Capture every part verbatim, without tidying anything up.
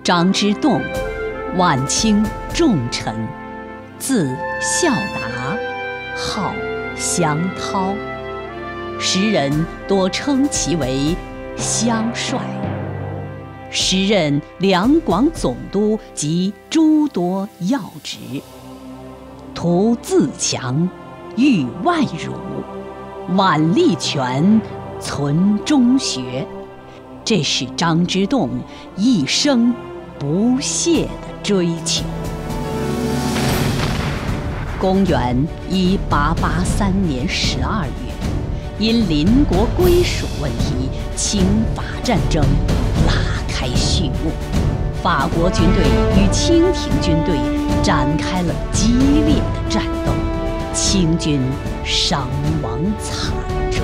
张之洞，晚清重臣，字孝达，号祥涛。时人多称其为湘帅。时任两广总督及诸多要职，图自强，御外辱，挽力权，存中学。这是张之洞一生不懈的追求。公元一八八三年十二月，因邻国归属问题，清法战争拉开序幕。法国军队与清廷军队展开了激烈的战斗，清军伤亡惨重。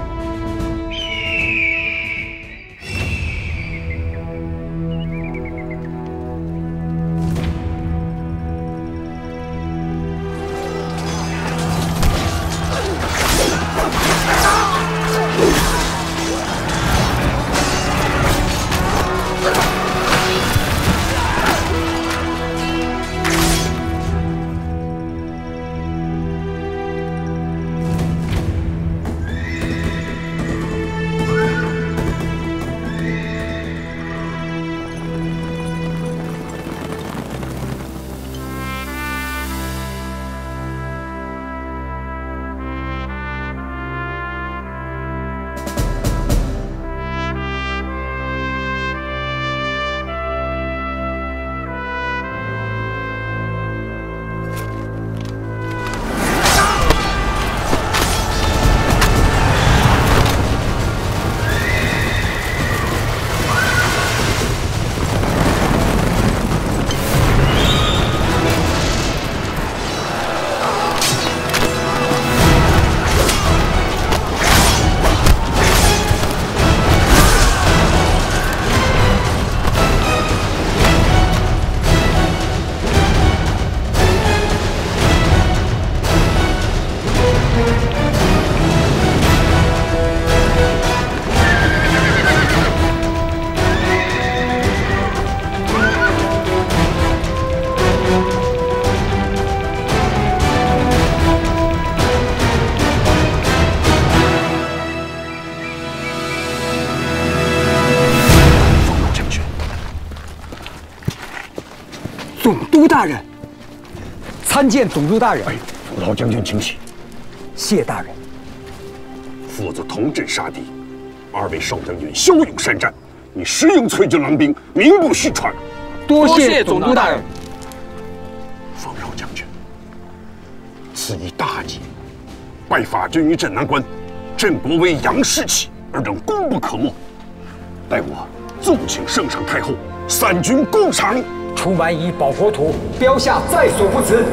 总督大人，参见总督大人。 哎，老将军请起。 谢大人。 父子同阵杀敌，二位少将军骁勇善战，你实应翠军郎兵，名不虚传。 多谢总督大人。 冯饶将军，此一大捷，拜法军于镇南关，镇国威扬士气，而仍功不可没。待我奏请圣上太后，三军共赏。 出蛮夷保国土，标下在所不辞。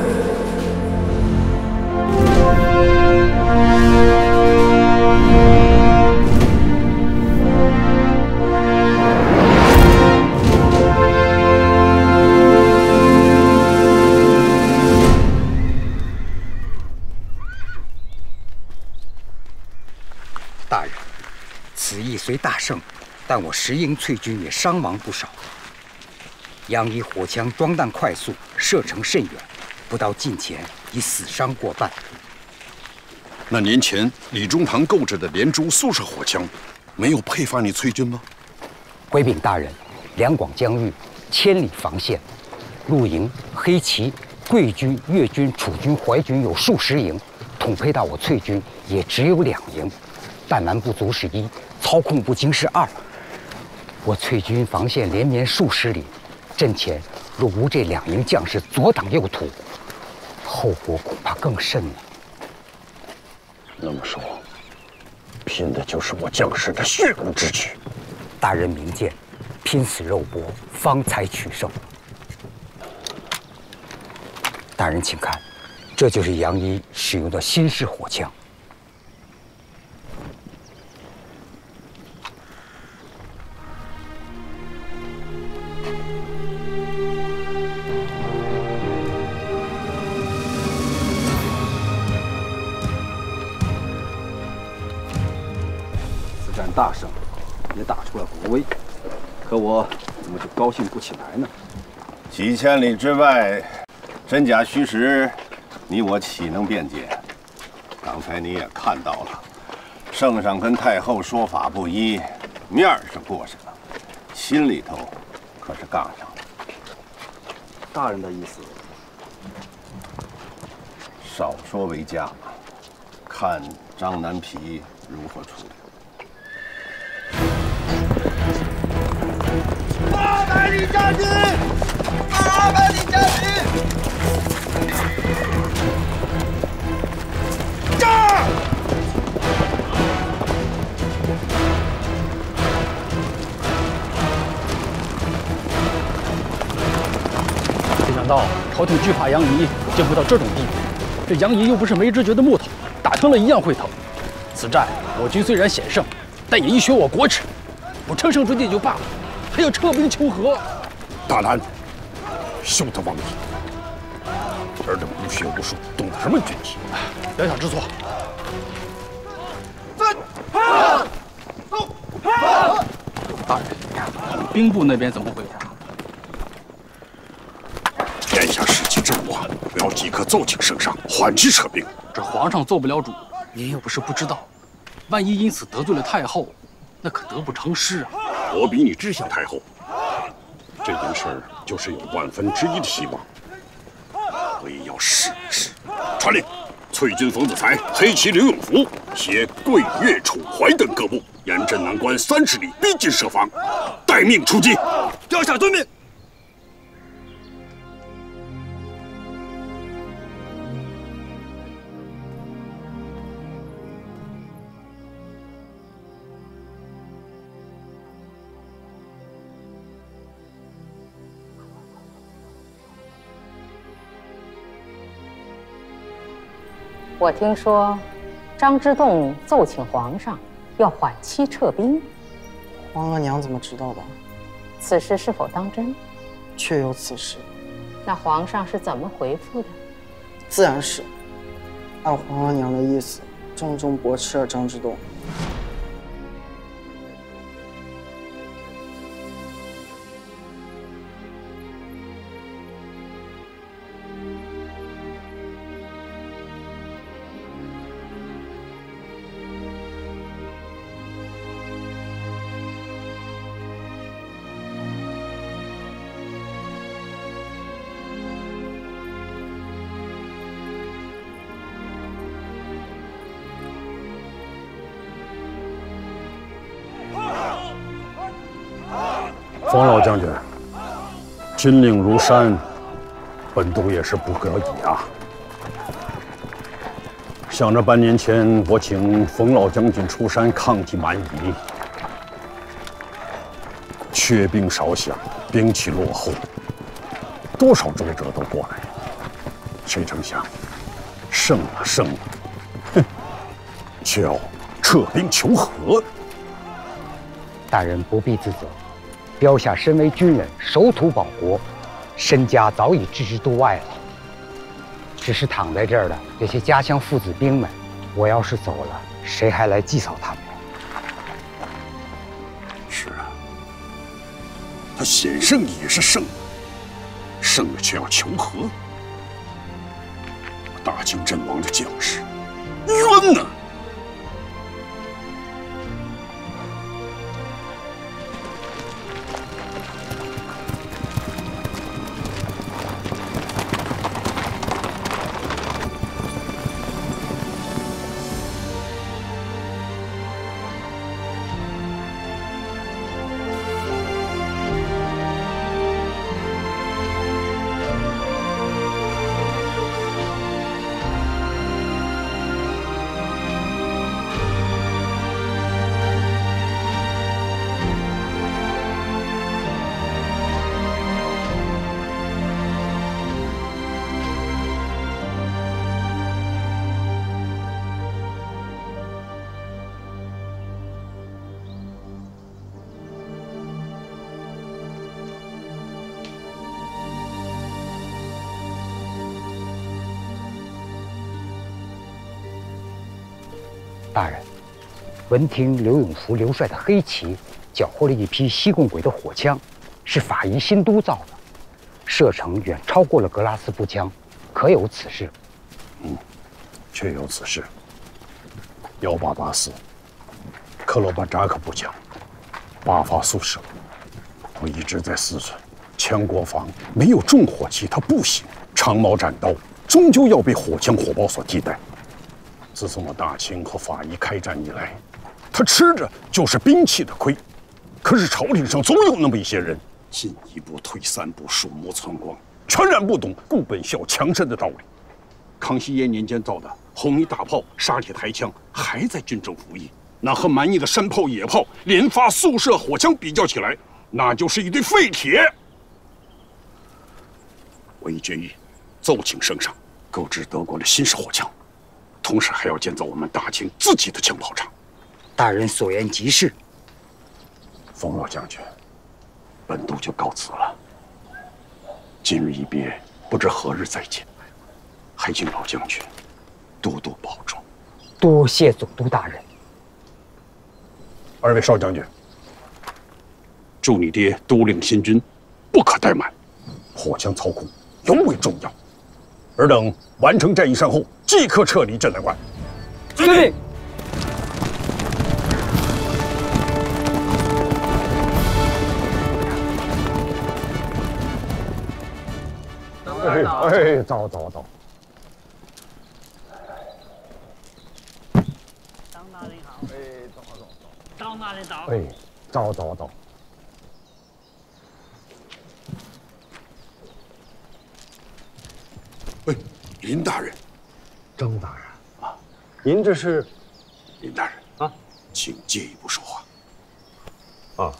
大人，此役虽大胜，但我石营翠军也伤亡不少。杨仪火枪装弹快速，射程甚远，不到近前已死伤过半。 那年前李中堂购置的连珠速射火枪，没有配发你翠军吗？ 回禀大人，两广疆域千里防线，陆营、黑旗、贵军、粤军、楚军、淮军有数十营，统配到我翠军也只有两营，弹丸不足是一，操控不精是二。我翠军防线连绵数十里。阵前若无这两营将士左挡右突，后果恐怕更甚了。 那么说，拼的就是我将士的血肉之躯。 大人明鉴，拼死肉搏，方才取胜。大人请看，这就是杨仪使用的新式火枪。 大胜，也打出了国威。可我怎么就高兴不起来呢？ 几千里之外，真假虚实，你我岂能辩解？刚才你也看到了，圣上跟太后说法不一，面上过上了，心里头可是杠上了。 大人的意思， 少说为佳，看张南皮如何处理。 八百里加急！八百里加急！战！ 没想到朝廷惧怕杨仪，竟会到这种地步。这杨仪又不是没知觉的木头，打疼了一样会疼。此战我军虽然险胜，但也宜学我国耻，不乘胜追击就罢了，还要撤兵求和。 大胆，休得妄议！尔等不学无术，懂得什么军纪？ 表小知错。大人，兵部那边怎么回话？ 天下士气正旺，我要即刻奏请圣上，缓期撤兵。 这皇上做不了主，您又不是不知道，万一因此得罪了太后，那可得不偿失啊！ 我比你知晓太后，这件事儿就是有万分之一的希望，我也要试一试。传令，翠军冯子才、黑旗刘永福携桂越、楚淮等各部，沿镇南关三十里逼近设防，待命出击。 调下遵命。 我听说，张之洞奏请皇上要缓期撤兵。 皇额娘怎么知道的？ 此事是否当真？ 确有此事。 那皇上是怎么回复的？ 自然是，按皇额娘的意思，郑重驳斥了张之洞。 冯老将军，金令如山，本督也是不得已啊。想着半年前我请冯老将军出山抗击蛮夷，缺兵少饷，兵器落后，多少周折都过来，谁成想胜了胜了，哼，却要撤兵求和。 大人不必自责。标下身为军人，守土保国，身家早已置之度外了。只是躺在这儿的这些家乡父子兵们，我要是走了，谁还来祭扫他们呀？ 是啊，他险胜也是胜，胜了却要求和，大清阵亡的将士，冤呐！ 大人，闻听刘永福刘帅的黑旗缴获了一批西贡鬼的火枪， 是法医新都造的，射程远超过了格拉斯步枪，可有此事？ 嗯，确有此事。幺八八四，克罗巴扎克步枪，八发速射。我一直在思忖，枪国防没有重火器它不行，长矛斩刀终究要被火枪火炮所替代。自从我大清和法医开战以来，他吃着就是兵器的亏。可是朝廷上总有那么一些人，进一步退三步，鼠目寸光，全然不懂固本孝强身的道理。康熙爷年间造的红衣大炮、沙铁台枪还在军中服役，那和蛮夷的山炮、野炮、连发速射火枪比较起来，那就是一堆废铁。我已决议奏请圣上购置德国的新式火枪，同时还要建造我们大清自己的枪炮厂。 大人所言极是。 冯老将军，本督就告辞了。今日一别，不知何日再见，还请老将军多多保重。 多谢总督大人。 二位少将军，祝你爹督领新军，不可怠慢，火枪操控尤为重要。尔等完成战役善后，即刻撤离镇南关。 遵命。 哎哎，走走走。 张大人好。哎，走走走。张大人早。 哎，走走走。哎，林大人， 张大人啊， 您这是？ 林大人啊， 请借一步说话。 啊，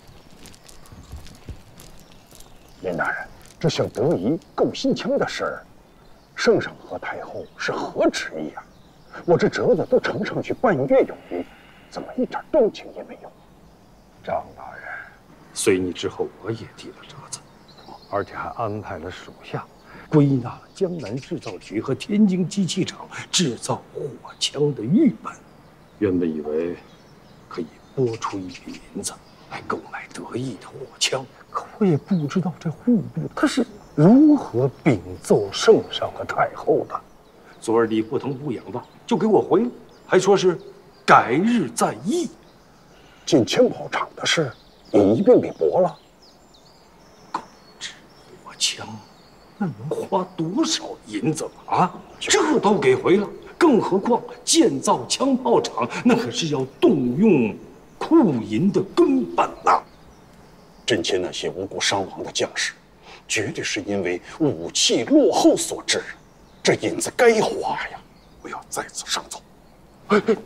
林大人。这项德仪购新枪的事儿，圣上和太后是何旨意啊？我这折子都呈上去半月有余，怎么一点动静也没有？ 张大人，随你之后，我也递了折子，而且还安排了属下归纳了江南制造局和天津机器厂制造火枪的预本。原本以为可以拨出一笔银子来购买德意的火枪。可我也不知道这户部他是如何禀奏圣上和太后的。昨儿你不疼不痒的就给我回了，还说是改日再议。 进枪炮厂的事你一并给驳了。 购置火枪那能花多少银子啊？这都给回了，更何况建造枪炮厂，那可是要动用库银的根本呐、啊。 朕前那些无辜伤亡的将士，绝对是因为武器落后所致，这银子该花呀！我要再次上奏。哎哎，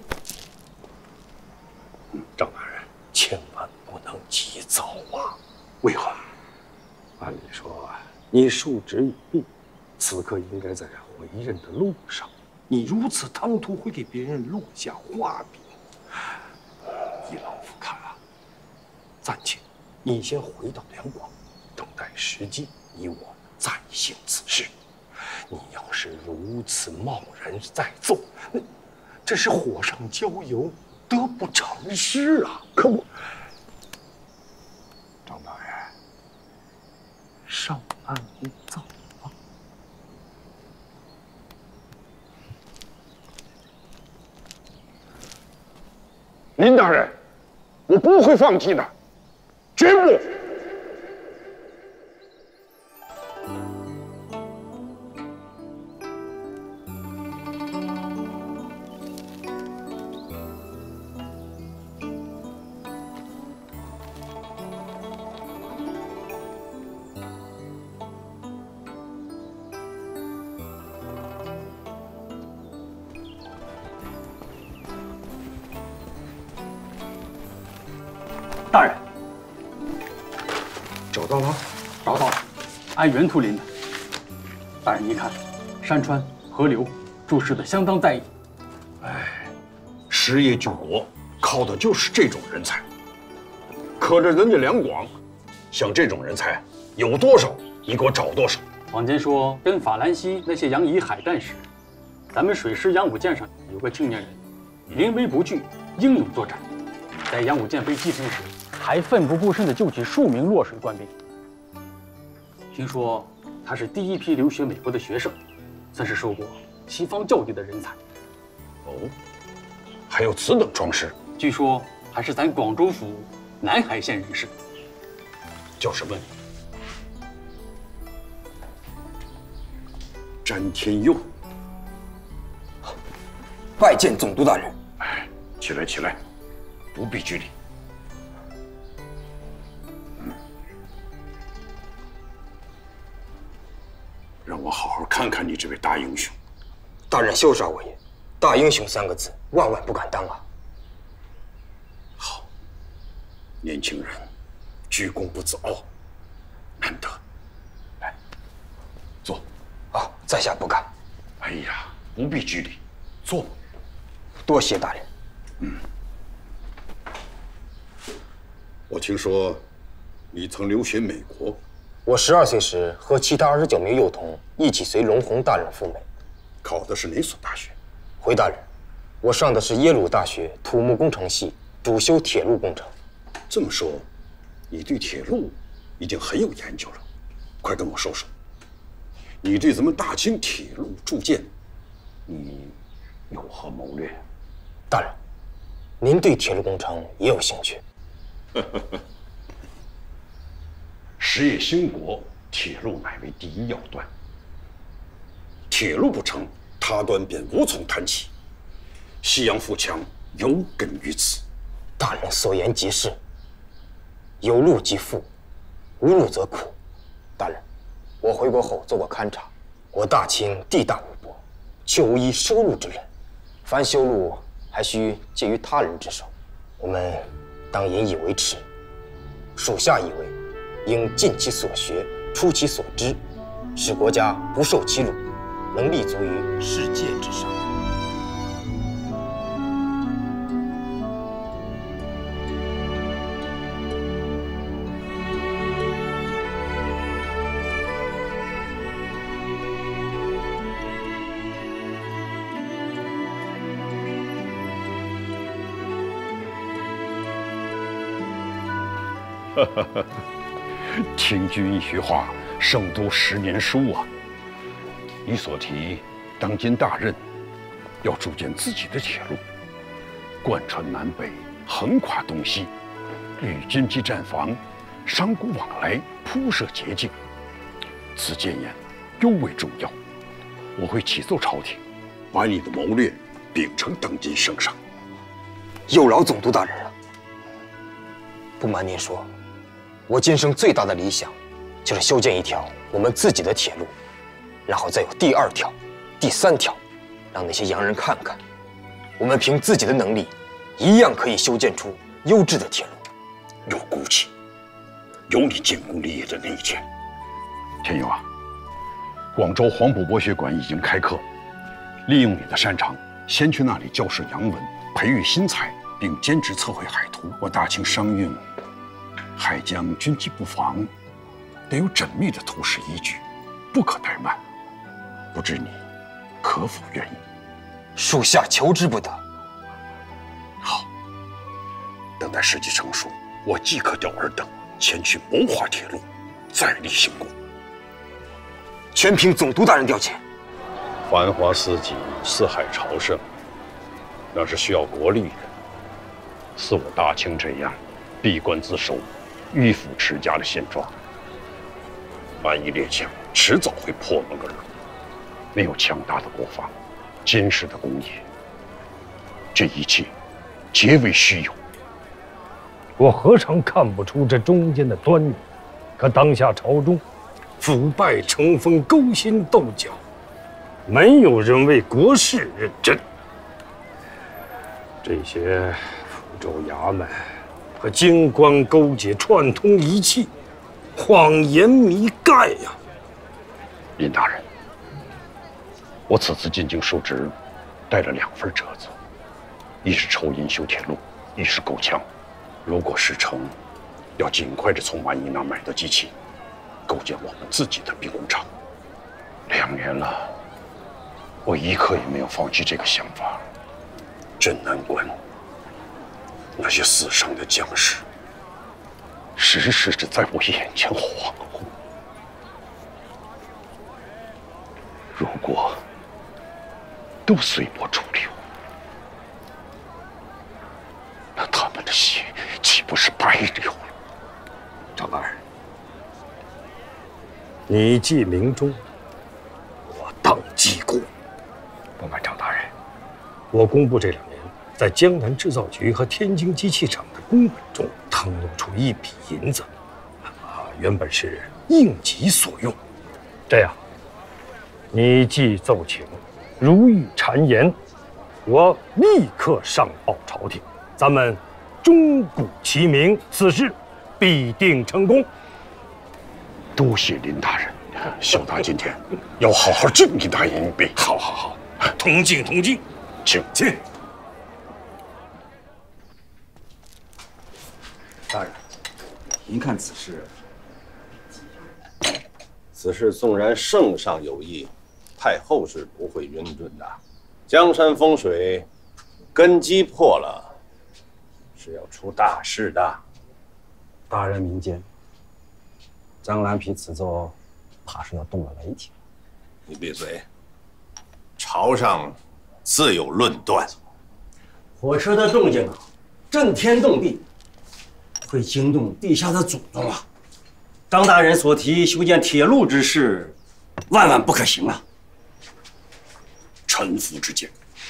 张大人，千万不能急躁啊！ 为何？ 按理说，你述职已毕，此刻应该在回任的路上。你如此唐突，会给别人落下画饼。依老夫看啊，暂且。你先回到两广，等待时机，你我再行此事。你要是如此贸然再奏，那这是火上浇油，得不偿失啊！可我，张大人，上岸一奏吧。 林大人，我不会放弃的。绝不！ 大人。 找到了， 找到了，按原图临的。大人一看，山川河流注释的相当在意。 哎，实业救国靠的就是这种人才。可这人家两广，像这种人才有多少，你给我找多少。 坊间说，跟法兰西那些洋夷海战时，咱们水师扬武舰上有个青年人，临危不惧，英勇作战，在扬武舰被击沉时，还奋不顾身地救起数名落水官兵。 听说他是第一批留学美国的学生，算是受过西方教育的人才。 哦，还有此等壮士？ 据说还是咱广州府南海县人士。 叫什么？詹天佑。 拜见总督大人。 哎，起来起来，不必拘礼。嗯，让我好好看看你这位大英雄。 大人休杀我也，大英雄三个字万万不敢当啊！ 好，年轻人，居功不自傲，难得。来，坐。 啊，在下不敢。 哎呀，不必拘礼，坐。 多谢大人。 嗯，我听说你曾留学美国。 我十二岁时和其他二十九名幼童一起随龙宏大人赴美。 考的是哪所大学？ 回大人，我上的是耶鲁大学土木工程系，主修铁路工程。 这么说，你对铁路已经很有研究了。快跟我说说，你对咱们大清铁路铸建，你有何谋略？ 大人，您对铁路工程也有兴趣？ 时业兴国，铁路乃为第一要端。铁路不成，他端便无从谈起。西洋富强有根于此。 大人所言极是。有路即富，无路则苦。大人，我回国后做过勘察，我大清地大物博，却无一修路之人。凡修路，还需借于他人之手。我们当引以为耻。属下以为，应尽其所学，出其所知，使国家不受其辱，能立足于世界之上。 听君一席话，胜读十年书啊！你所提，当今大任要铸建自己的铁路，贯穿南北，横跨东西，与军机战防，商贾往来，铺设捷径。此建言尤为重要，我会启奏朝廷，把你的谋略秉承当今圣上。 有劳总督大人了。不瞒您说，我今生最大的理想，就是修建一条我们自己的铁路，然后再有第二条、第三条，让那些洋人看看，我们凭自己的能力，一样可以修建出优质的铁路。 有骨气，有你建功立业的那一天。天佑啊，广州黄埔博学馆已经开课，利用你的擅长，先去那里教授洋文，培育新才，并兼职测绘海图。我大清商运，海疆军机布防，得有缜密的图示依据，不可怠慢。不知你可否愿意？ 属下求之不得。 好，等待时机成熟，我即可调尔等前去谋划铁路，再立兴功。 全凭总督大人调遣。 繁华似锦，四海朝圣，那是需要国力的。似我大清这样闭关自守、迂腐持家的现状，蛮夷列强迟早会破门而入。没有强大的国防、坚实的工业，这一切皆为虚有。 我何尝看不出这中间的端倪？可当下朝中，腐败成风，勾心斗角，没有人为国事认真。这些福州衙门和京官勾结，串通一气，谎言弥盖呀！ 林大人，我此次进京述职，带了两份折子，一是筹银修铁路，一是购枪。如果事成，要尽快的从万一那买到机器，构建我们自己的兵工厂。两年了，我一刻也没有放弃这个想法。镇南关那些死伤的将士，时时的在我眼前恍惚。 如果都随波逐流，那他们的血岂不是白流了？ 张大人，你记明忠，我当记过。不瞒张大人，我工部这两年在江南制造局和天津机器厂的工本中腾挪出一笔银子，啊，原本是应急所用。这样，你既奏请，如遇谗言，我立刻上报朝廷，咱们钟鼓齐鸣，此事必定成功。 多谢林大人，小达今天要好好敬一大人一杯。 好，好，好，同敬，同敬， 请请。 大人，您看此事，此事纵然圣上有意，太后是不会允准的。江山风水根基破了，是要出大事的。 大人明鉴，张蓝皮此奏，怕是要动了雷霆。 你闭嘴！朝上自有论断。 火车的动静啊，震天动地，会惊动地下的祖宗啊！张大人所提修建铁路之事，万万不可行啊！ 臣服之见。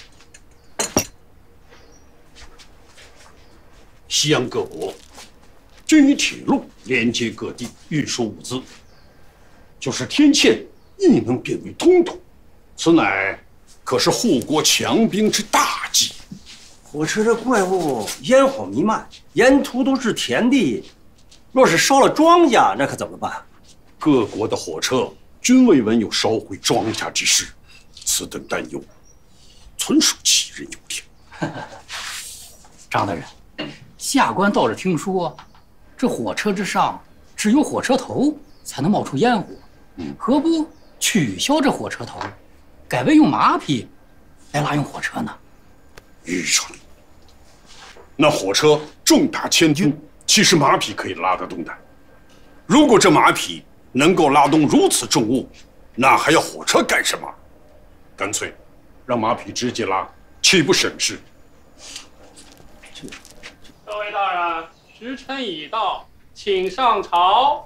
西洋各国均以铁路连接各地，运输物资，就是天堑亦能变为通途，此乃可是护国强兵之大计。 火车这怪物烟火弥漫，沿途都是田地，若是烧了庄稼，那可怎么办？ 各国的火车均未闻有烧毁庄稼之事，此等担忧，纯属杞人忧天。 张大人，下官倒是听说，这火车之上只有火车头才能冒出烟火，嗯、何不取消这火车头，改为用马匹来拉用火车呢？ 愚蠢！那火车重达千吨，岂是马匹可以拉得动的？如果这马匹能够拉动如此重物，那还要火车干什么？干脆让马匹直接拉，岂不省事？ 各位大人，时辰已到，请上朝。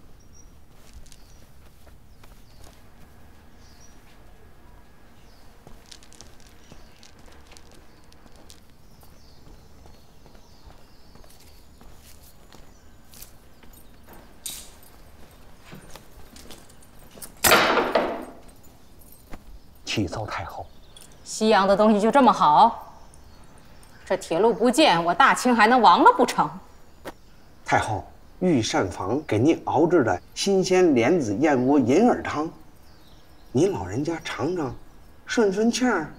启奏太后， 西洋的东西就这么好？这铁路不建，我大清还能亡了不成？ 太后，御膳房给您熬制的新鲜莲子燕窝银耳汤，您老人家尝尝，顺顺气儿。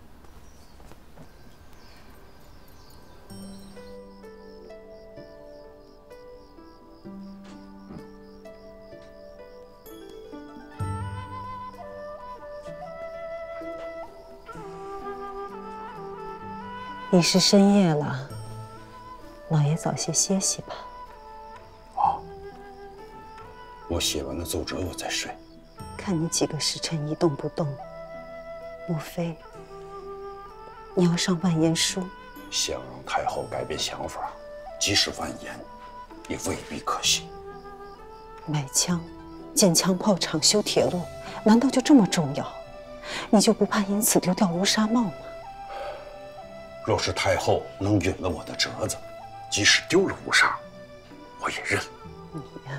已是深夜了，老爷早些歇息吧。 好，我写完了奏折，我再睡。 看你几个时辰一动不动，莫非你要上万言书？ 想让太后改变想法，即使万言，也未必可行。 买枪、建枪炮厂、修铁路，难道就这么重要？你就不怕因此丢掉乌纱帽吗？ 若是太后能允了我的折子，即使丢了乌纱，我也认。 你呀，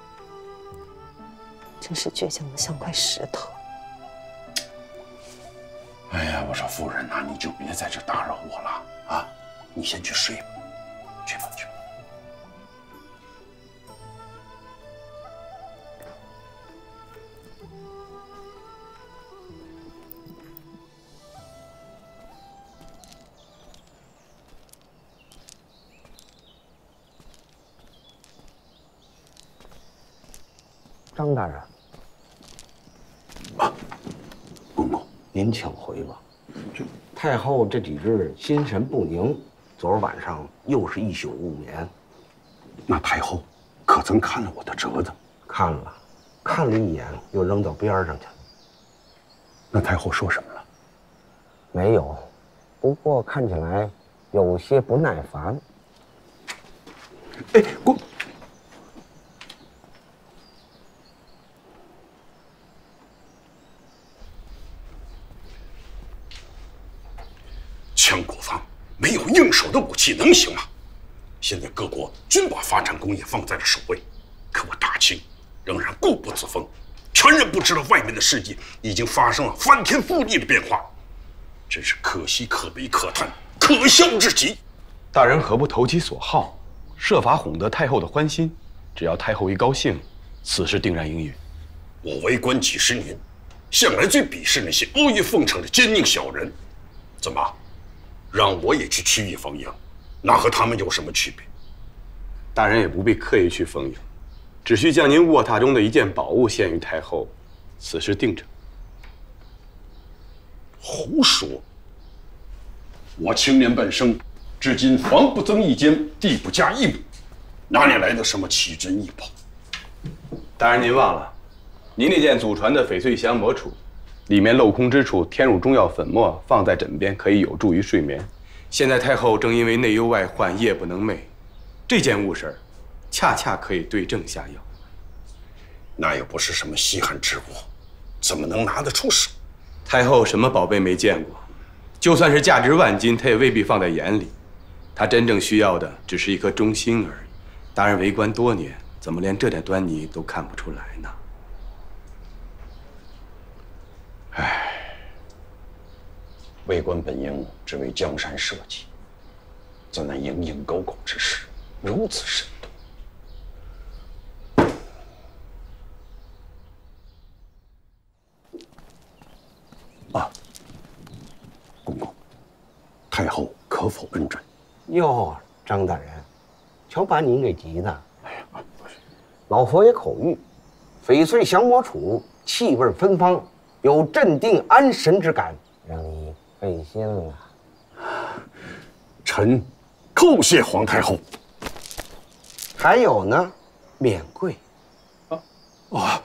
真是倔强的像块石头。 哎呀，我说夫人呐、啊，你就别在这打扰我了啊！你先去睡吧，去吧去吧。 张大人， 啊，公公， 您请回吧。太后这几日心神不宁，昨儿晚上又是一宿无眠。 那太后可曾看了我的折子？ 看了，看了一眼，又扔到边上去了。 那太后说什么了？ 没有，不过看起来有些不耐烦。 哎，公。 强国防没有应手的武器能行吗？现在各国均把发展工业放在了首位，可我大清仍然固步自封，全然不知道外面的世界已经发生了翻天覆地的变化，真是可喜可悲可叹，可笑至极。 大人何不投其所好，设法哄得太后的欢心？只要太后一高兴，此事定然应允。 我为官几十年，向来最鄙视那些阿谀奉承的奸佞小人，怎么？ 让我也去曲意逢迎，那和他们有什么区别？ 大人也不必刻意去逢迎，只需将您卧榻中的一件宝物献于太后，此事定成。 胡说！我青年半生，至今房不增一间，地不加一亩，哪里来的什么奇珍异宝？ 大人您忘了，您那件祖传的翡翠降魔杵。 里面镂空之处添入中药粉末，放在枕边可以有助于睡眠。现在太后正因为内忧外患，夜不能寐，这件物事儿，恰恰可以对症下药。 那又不是什么稀罕之物，怎么能拿得出手？ 太后什么宝贝没见过？就算是价值万金，她也未必放在眼里。她真正需要的只是一颗忠心而已。大人为官多年，怎么连这点端倪都看不出来呢？ 唉，为官本应只为江山社稷，怎奈蝇营狗苟之事如此深度。啊，公公，太后可否恩准？ 哟，张大人，瞧把您给急的！哎呀，老佛爷口谕，翡翠降魔杵气味芬芳。 有镇定安神之感，让你费心了。 臣叩谢皇太后。 还有呢，免贵。 啊，啊，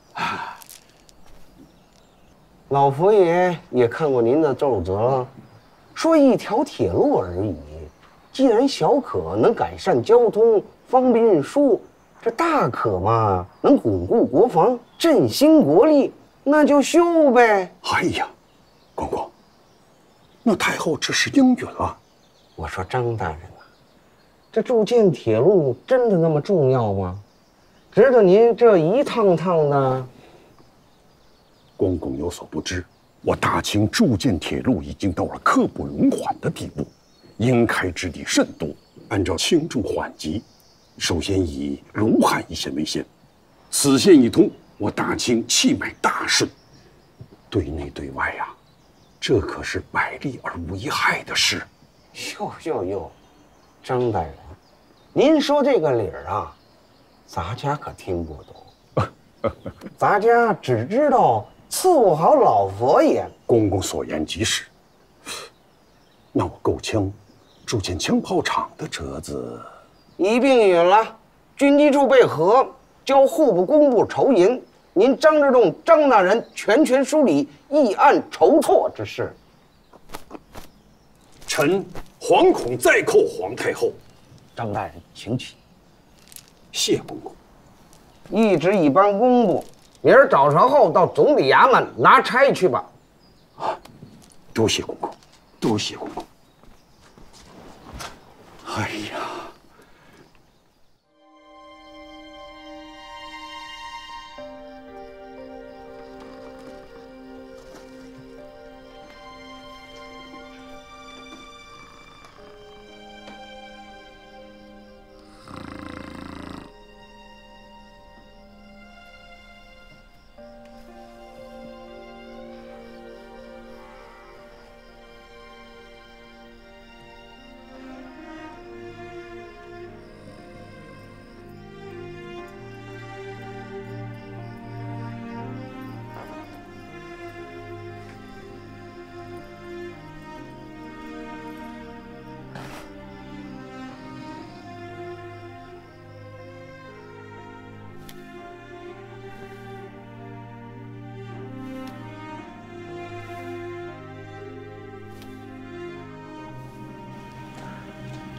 老佛爷也看过您的奏折，说一条铁路而已，既然小可能改善交通，方便运输，这大可嘛，能巩固国防，振兴国力。 那就修呗！ 哎呀，公公，那太后这是应允了。 我说张大人啊，这筑建铁路真的那么重要吗？值得您这一趟趟的？ 公公有所不知，我大清筑建铁路已经到了刻不容缓的地步，应开之地甚多。按照轻重缓急，首先以卢汉一线为先，此线一通。 我大清气脉大顺，对内对外呀、啊，这可是百利而无一害的事。 哟哟哟，张大人，您说这个理儿啊，咱家可听不懂。咱家只知道伺候好老佛爷。 公公所言极是。那我购枪，筑建枪炮厂的折子， 一并允了。军机处备和，交户部工部筹银。 您张之洞张大人全权梳理议案筹措之事。 臣惶恐再叩皇太后。 张大人，请起。 谢公公。 一职一般公布，明儿早朝后到总理衙门拿差去吧。 啊，多谢公公，多谢公公。哎呀。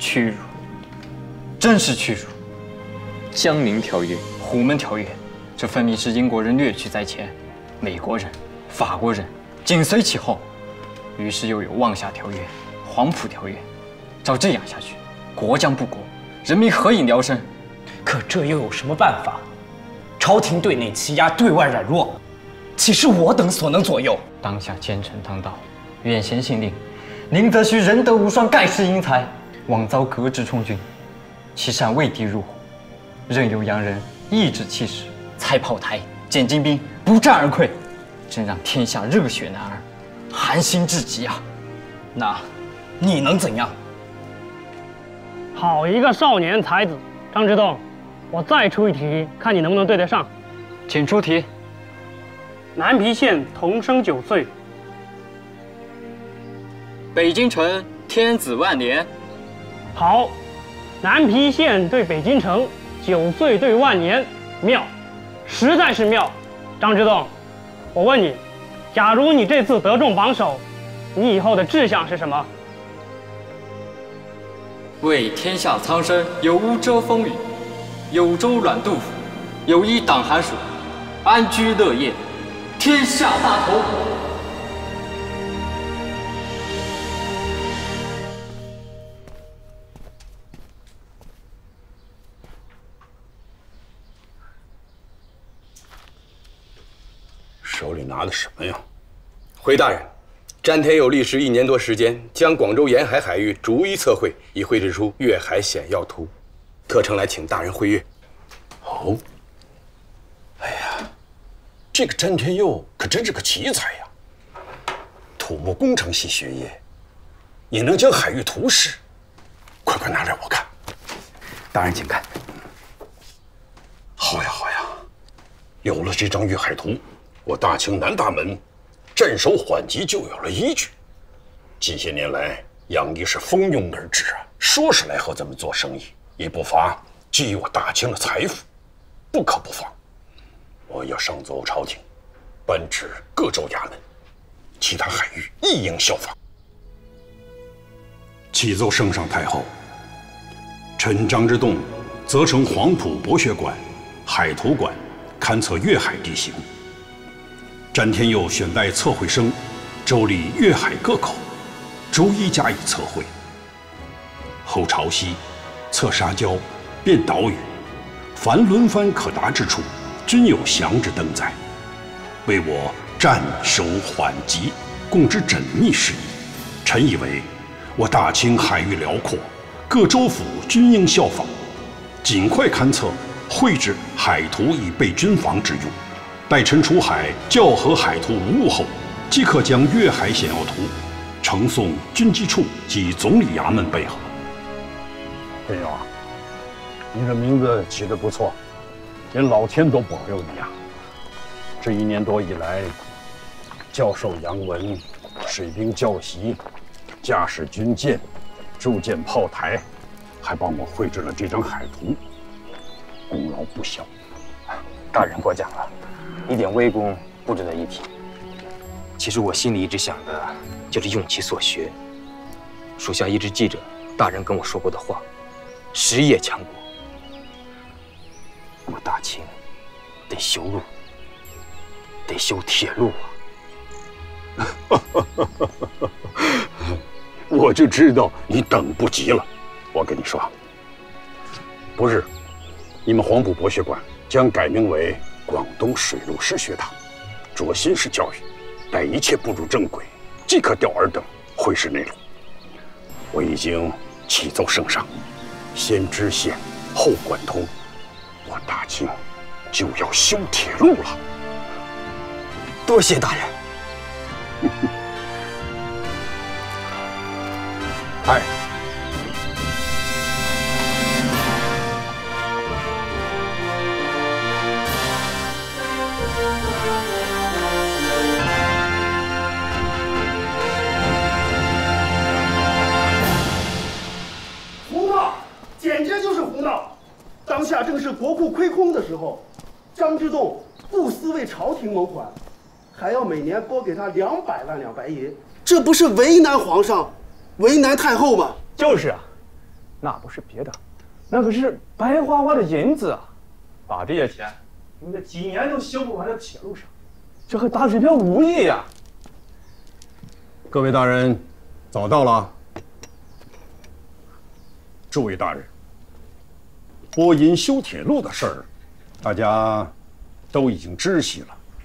屈辱，真是屈辱！江宁条约、虎门条约，这分明是英国人掠取在前，美国人、法国人紧随其后。于是又有望厦条约、黄埔条约。照这样下去，国将不国，人民何以疗生？ 可这又有什么办法？朝廷对内欺压，对外软弱，岂是我等所能左右？ 当下奸臣当道，远贤信令，宁则须仁德无双，盖世英才，枉遭革职充军，其善为敌入伙，任由洋人颐指气使，采炮台，减精兵，不战而溃，真让天下热血男儿寒心至极啊！ 那，你能怎样？ 好一个少年才子，张之洞，我再出一题，看你能不能对得上。 请出题。 南皮县同生九岁。 北京城天子万年。 好，南皮县对北京城，九岁对万年，妙，实在是妙。张之洞，我问你，假如你这次得中榜首，你以后的志向是什么？ 为天下苍生有屋遮风雨，有舟暖杜甫，有衣挡寒暑，安居乐业，天下大同。 手里拿的什么呀？ 回大人，詹天佑历时一年多时间，将广州沿海海域逐一测绘，以绘制出粤海险要图，特呈来请大人会阅。 哦，哎呀，这个詹天佑可真是个奇才呀！土木工程系学业，也能将海域图示，快快拿来我看。 大人请看。 好呀好呀，有了这张粤海图，我大清南大门镇守缓急就有了依据。近些年来，杨毅是蜂拥而至啊，说是来和咱们做生意，也不乏觊觎我大清的财富，不可不防。我要上奏朝廷，颁旨各州衙门，其他海域亦应效仿。启奏圣上太后，臣张之洞责成黄埔博学馆、海图馆勘测粤海地形。詹天佑选带测绘生，周历粤海各口，逐一加以测绘。后潮汐、测沙礁、辨岛屿，凡轮番可达之处，均有详之登载，为我战守缓急共之缜密事宜。臣以为，我大清海域辽阔，各州府均应效仿，尽快勘测，绘制海图以备军防之用。待臣出海校核海图无误后，即可将粤海险要图呈送军机处及总理衙门备核。 天佑啊，你这名字起得不错，连老天都保佑你啊！这一年多以来，教授洋文，水兵教习，驾驶军舰，筑建炮台，还帮我绘制了这张海图，功劳不小。 大人过奖了。一点微功不值得一提。其实我心里一直想的，就是用其所学。属下一直记着大人跟我说过的话：实业强国，我大清得修路，得修铁路啊！我就知道你等不及了。我跟你说，不日，你们黄埔博学馆将改名为广东水陆师学堂，着新式教育，待一切步入正轨，即可调尔等会师内陆。我已经启奏圣上，先知县，后贯通，我大清就要修铁路了。 多谢大人。 哎。 当下正是国库亏空的时候，张之洞不思为朝廷谋款，还要每年拨给他两百万两白银，这不是为难皇上，为难太后吗？ 就是啊， 那不是别的，那可是白花花的银子啊！把这些钱用在几年都修不完的铁路上，这和打水漂无异呀！ 各位大人，早到了。诸位大人，播音修铁路的事儿，大家都已经知悉了。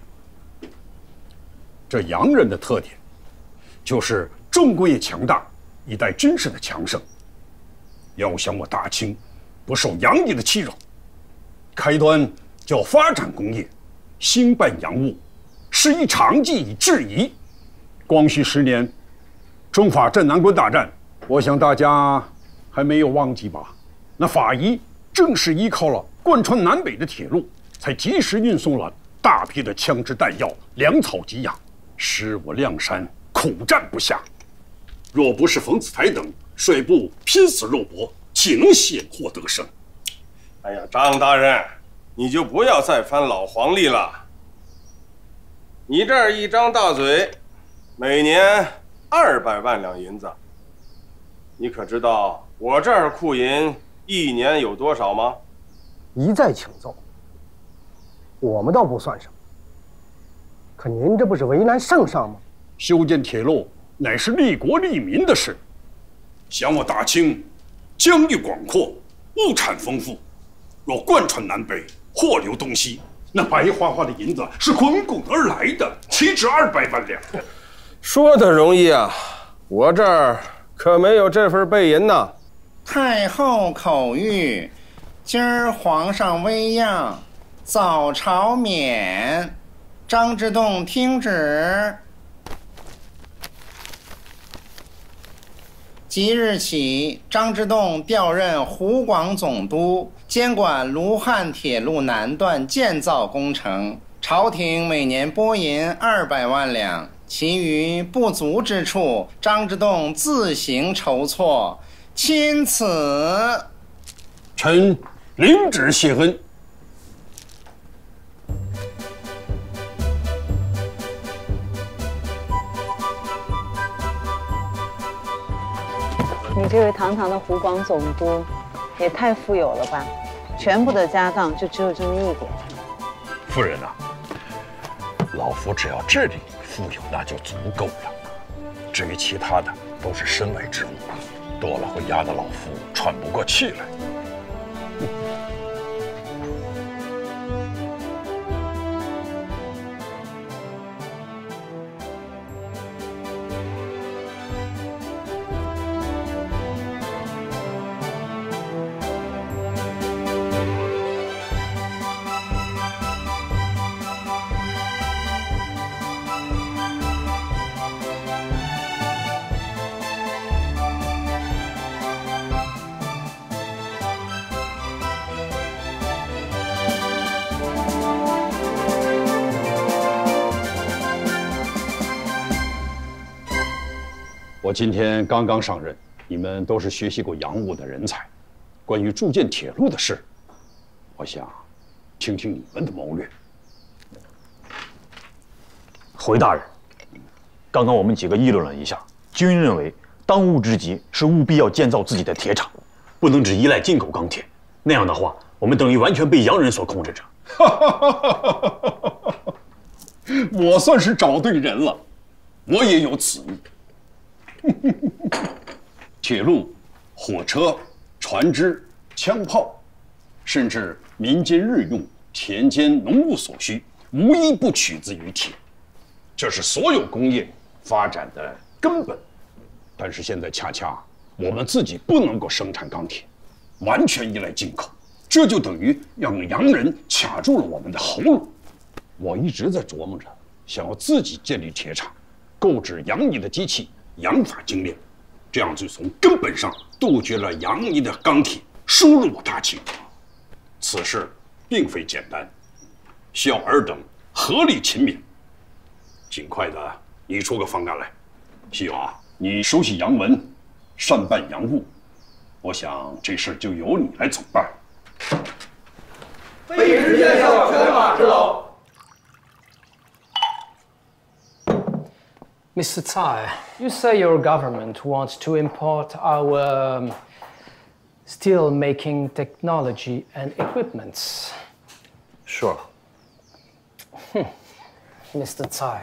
这洋人的特点，就是重工业强大，以待军事的强盛。要想我大清不受洋夷的欺扰，开端就要发展工业，兴办洋务，是以长计以制夷。光绪十年，中法镇南关大战，我想大家还没有忘记吧？那法医正是依靠了贯穿南北的铁路，才及时运送了大批的枪支弹药、粮草给养，使我亮山苦战不下。若不是冯子台等率部拼死肉搏，岂能险获得胜？ 哎呀，张大人，你就不要再翻老黄历了。你这儿一张大嘴，每年二百万两银子，你可知道我这儿库银一年有多少吗？ 一再请奏，我们倒不算什么，可您这不是为难圣上吗？ 修建铁路乃是利国利民的事，想我大清疆域广阔，物产丰富，若贯穿南北，货流东西，那白花花的银子是滚滚而来的，岂止二百万两？ 说的容易啊，我这儿可没有这份备银呐。 太后口谕，今儿皇上微恙，早朝免。张之洞听旨。即日起，张之洞调任湖广总督，监管卢汉铁路南段建造工程。朝廷每年拨银二百万两，其余不足之处，张之洞自行筹措。钦此。 臣领旨谢恩。 你这位堂堂的湖广总督，也太富有了吧？全部的家当就只有这么一点。 夫人啊，老夫只要这里富有，那就足够了。至于其他的，都是身外之物，多了会压得老夫喘不过气来。我今天刚刚上任，你们都是学习过洋务的人才。关于筑建铁路的事，我想听听你们的谋略。 回大人，刚刚我们几个议论了一下，均认为当务之急是务必要建造自己的铁厂，不能只依赖进口钢铁。那样的话，我们等于完全被洋人所控制着。 我算是找对人了，我也有此意。铁路、火车、船只、枪炮，甚至民间日用、田间农务所需，无一不取自于铁，这是所有工业发展的根本。但是现在恰恰我们自己不能够生产钢铁，完全依赖进口，这就等于让洋人卡住了我们的喉咙。我一直在琢磨着，想要自己建立铁厂，购置洋泥的机器。洋法精炼，这样就从根本上杜绝了洋泥的钢铁输入我大清。此事并非简单，需要尔等合力勤勉，尽快的拟出个方案来。希望你熟悉洋文，善办洋务，我想这事就由你来总办。 卑职见效，犬马之劳。 Mister Tsai, you say your government wants to import our um, steel making technology and equipments. Sure. Mister Tsai,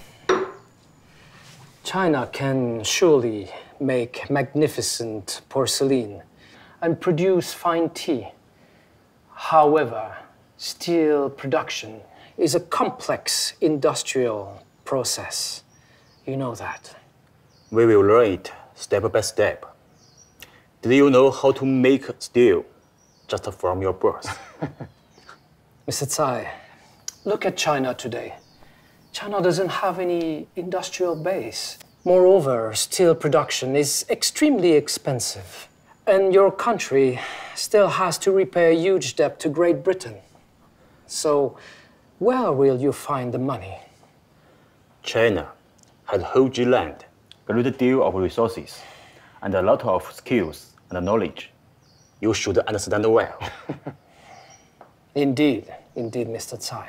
China can surely make magnificent porcelain and produce fine tea. However, steel production is a complex industrial process. You know that. We will learn it step by step. Did you know how to make steel just from your birth? Mister Tsai, look at China today. China doesn't have any industrial base. Moreover, steel production is extremely expensive. And your country still has to repay a huge debt to Great Britain. So, where will you find the money? China has huge land, a great deal of resources, and a lot of skills and knowledge. You should understand well. Indeed, indeed, Mister Tsai.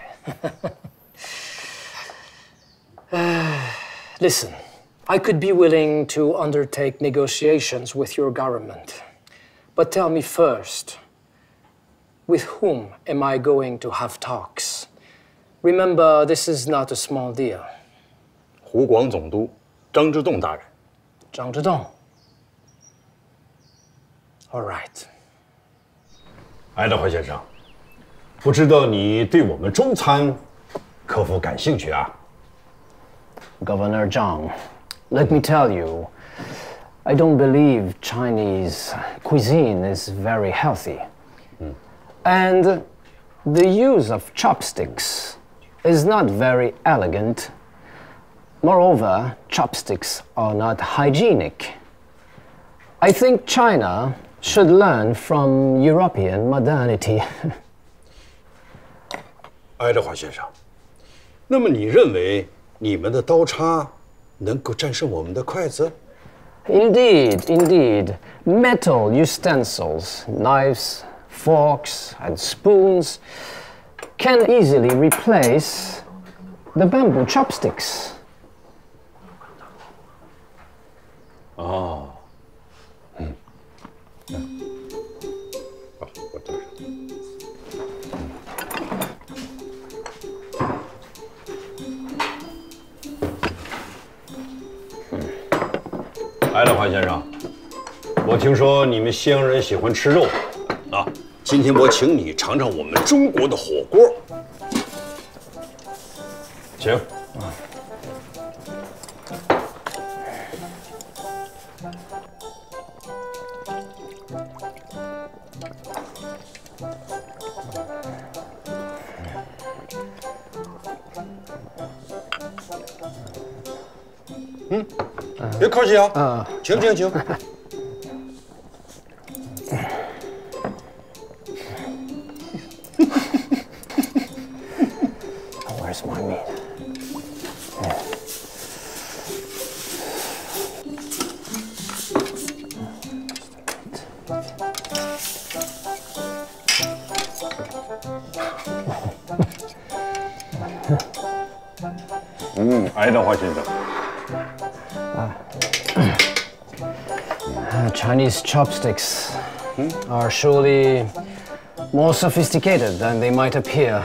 uh, listen, I could be willing to undertake negotiations with your government. But tell me first, with whom am I going to have talks? Remember, this is not a small deal. 湖广总督张之洞大人。 张之洞。All right. 爱德华先生，不知道你对我们中餐可否感兴趣啊 Governor Zhang, let me tell you, I don't believe Chinese cuisine is very healthy. Mm. And the use of chopsticks is not very elegant. Moreover, chopsticks are not hygienic. I think China should learn from European modernity. 爱德华先生，那么你认为你们的刀叉能够战胜我们的筷子？ Indeed, indeed. Metal utensils, knives, forks, and spoons can easily replace the bamboo chopsticks. 哦，嗯，嗯，好，我这儿。 爱德华先生，我听说你们西洋人喜欢吃肉，啊，今天我请你尝尝我们中国的火锅，请。嗯。 别客气啊！啊，请请请。 Where's my meat? Yeah. 嗯，爱德华先生。 Chinese chopsticks are surely more sophisticated than they might appear.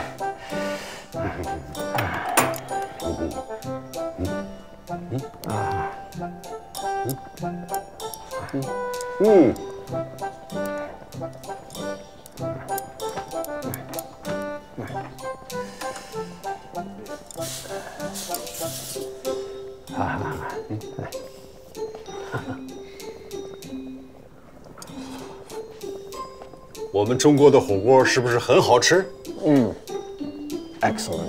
Mm. 我们中国的火锅是不是很好吃？ 嗯 ，excellent。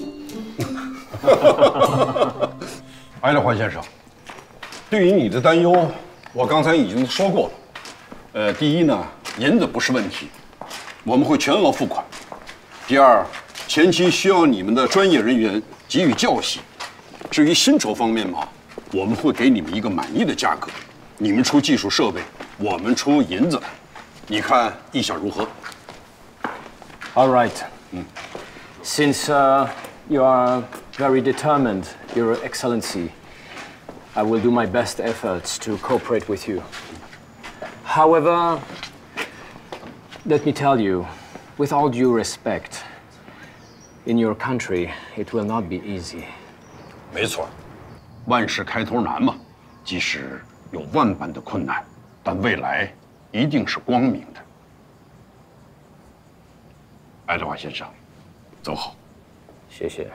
爱德华先生，对于你的担忧，我刚才已经说过了。呃，第一呢，银子不是问题，我们会全额付款。第二，前期需要你们的专业人员给予教习。至于薪酬方面嘛，我们会给你们一个满意的价格，你们出技术设备，我们出银子。 你看意下如何 ？All right. Since uh, you are very determined, Your Excellency, I will do my best efforts to cooperate with you. However, let me tell you, with all due respect, in your country, it will not be easy. 没错，万事开头难嘛，即使有万般的困难，但未来一定是光明的。爱德华先生，走好。 谢谢。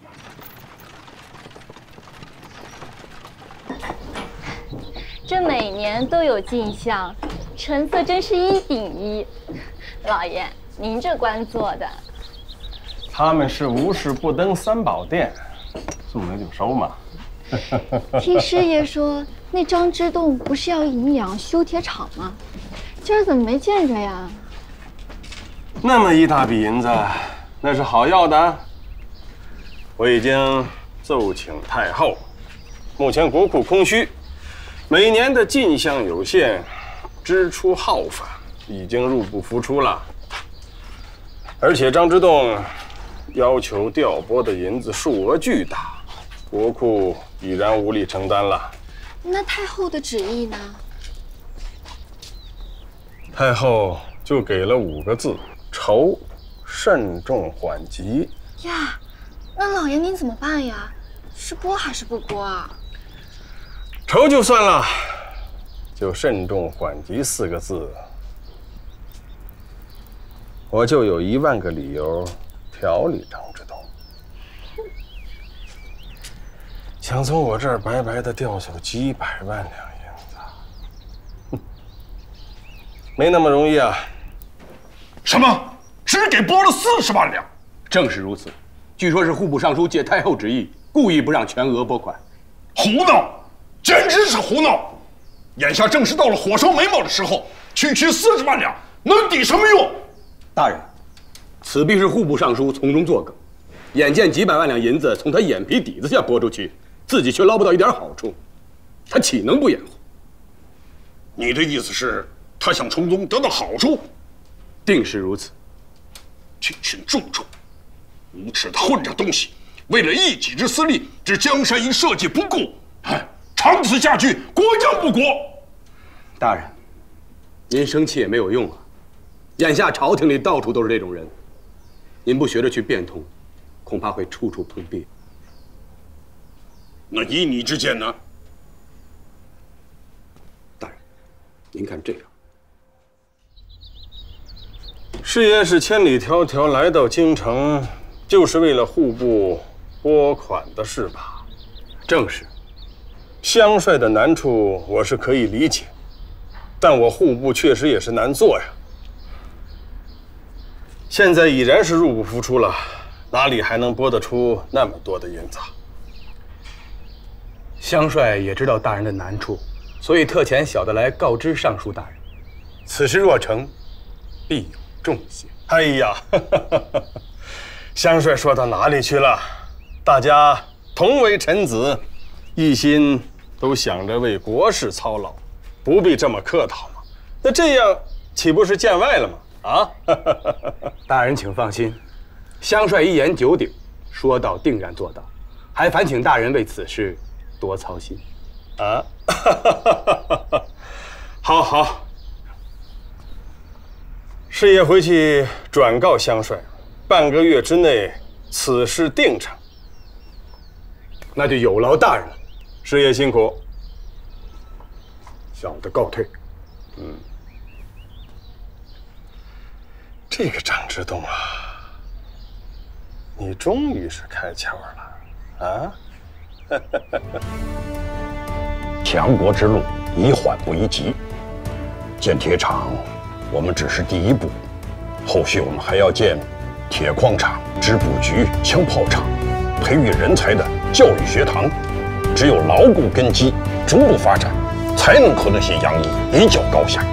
这每年都有进项，成色真是一顶一。老爷，您这官做的， 他们是无事不登三宝殿，送了就收嘛。 听师爷说，那张之洞不是要营养修铁厂吗？今儿怎么没见着呀？ 那么一大笔银子，那是好要的。我已经奏请太后，目前国库空虚，每年的进项有限，支出浩繁，已经入不敷出了。而且张之洞要求调拨的银子数额巨大，国库已然无力承担了。 那太后的旨意呢？ 太后就给了五个字：筹，慎重缓急。 呀，那老爷您怎么办呀？是拨还是不拨啊？ 筹就算了，就慎重缓急四个字，我就有一万个理由调理张之洞。想从我这儿白白的调走几百万两银子，哼，没那么容易啊！ 什么？只给拨了四十万两？ 正是如此。据说是户部尚书借太后之意，故意不让全额拨款。 胡闹！简直是胡闹！眼下正是到了火烧眉毛的时候，区区四十万两能抵什么用？ 大人，此必是户部尚书从中作梗，眼见几百万两银子从他眼皮底子下拨出去，自己却捞不到一点好处，他岂能不掩护？ 你的意思是，他想从中得到好处？ 定是如此。 这群蛀虫，无耻的混账东西，为了一己之私利，置江山于社稷不顾，哎，长此下去，国将不国。 大人，您生气也没有用啊！眼下朝廷里到处都是这种人，您不学着去变通，恐怕会处处碰壁。 那依你之见呢？ 大人，您看这个。 师爷是千里迢迢来到京城，就是为了户部拨款的事吧？ 正是。 乡帅的难处我是可以理解，但我户部确实也是难做呀。现在已然是入不敷出了，哪里还能拨得出那么多的银子？ 乡帅也知道大人的难处，所以特遣小的来告知尚书大人，此事若成，必有重谢。 哎呀，乡帅说到哪里去了？大家同为臣子，一心都想着为国事操劳，不必这么客套嘛。那这样岂不是见外了吗？啊， 大人请放心，乡帅一言九鼎，说到定然做到，还烦请大人为此事多操心。 啊，好好。师爷回去转告乡帅，半个月之内此事定成。 那就有劳大人了。 师爷辛苦。 小的告退。 嗯，这个张之洞啊，你终于是开窍了啊！ 强国之路宜缓不宜急，建铁厂我们只是第一步，后续我们还要建铁矿厂、织布局、枪炮厂，培育人才的教育学堂。只有牢固根基，逐步发展，才能和那些洋夷一较高下。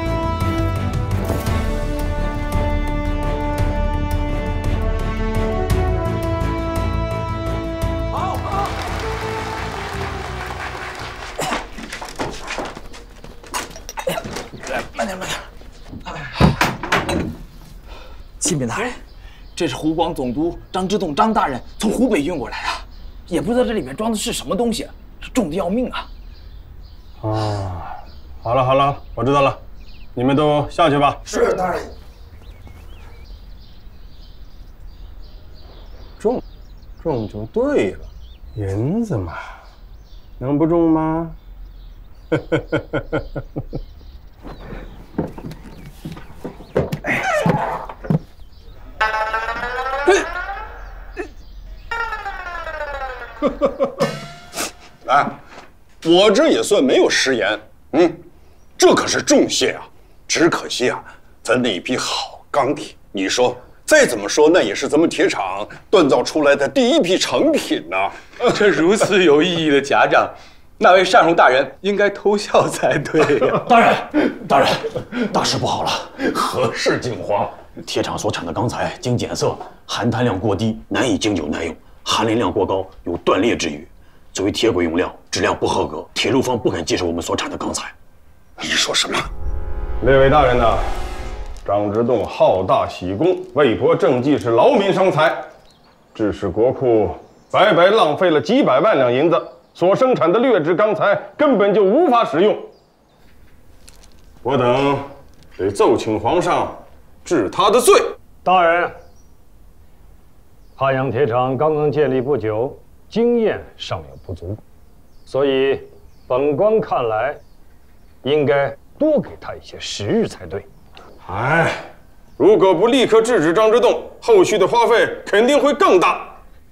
好，好。 哎呀，慢点，慢点。启禀大人，这是湖广总督张之洞张大人从湖北运过来的，也不知道这里面装的是什么东西，重的要命啊！ 啊，好了好了，我知道了， 你们都下去吧。 是大人。 中，中就对了。银子嘛，能不中吗？ 哎，我这也算没有食言。嗯，这可是重谢啊！只可惜啊，咱那一批好钢铁，你说再怎么说，那也是咱们铁厂锻造出来的第一批成品呢。 这如此有意义的嘉奖，那位单荣大人应该偷笑才对呀！ 大人，大人，大事不好了！何事惊慌？铁厂所产的钢材经检测，含碳量过低，难以经久耐用；含磷量过高，有断裂之虞。作为铁轨用料，质量不合格，铁路方不肯接受我们所产的钢材。 你说什么？ 列位大人呐，张之洞好大喜功，为国政绩是劳民伤财，致使国库白白浪费了几百万两银子，所生产的劣质钢材根本就无法使用。我等得奏请皇上治他的罪。 大人，汉阳铁厂刚刚建立不久，经验尚有不足，所以本官看来，应该多给他一些时日才对。 哎，如果不立刻制止张之洞，后续的花费肯定会更大。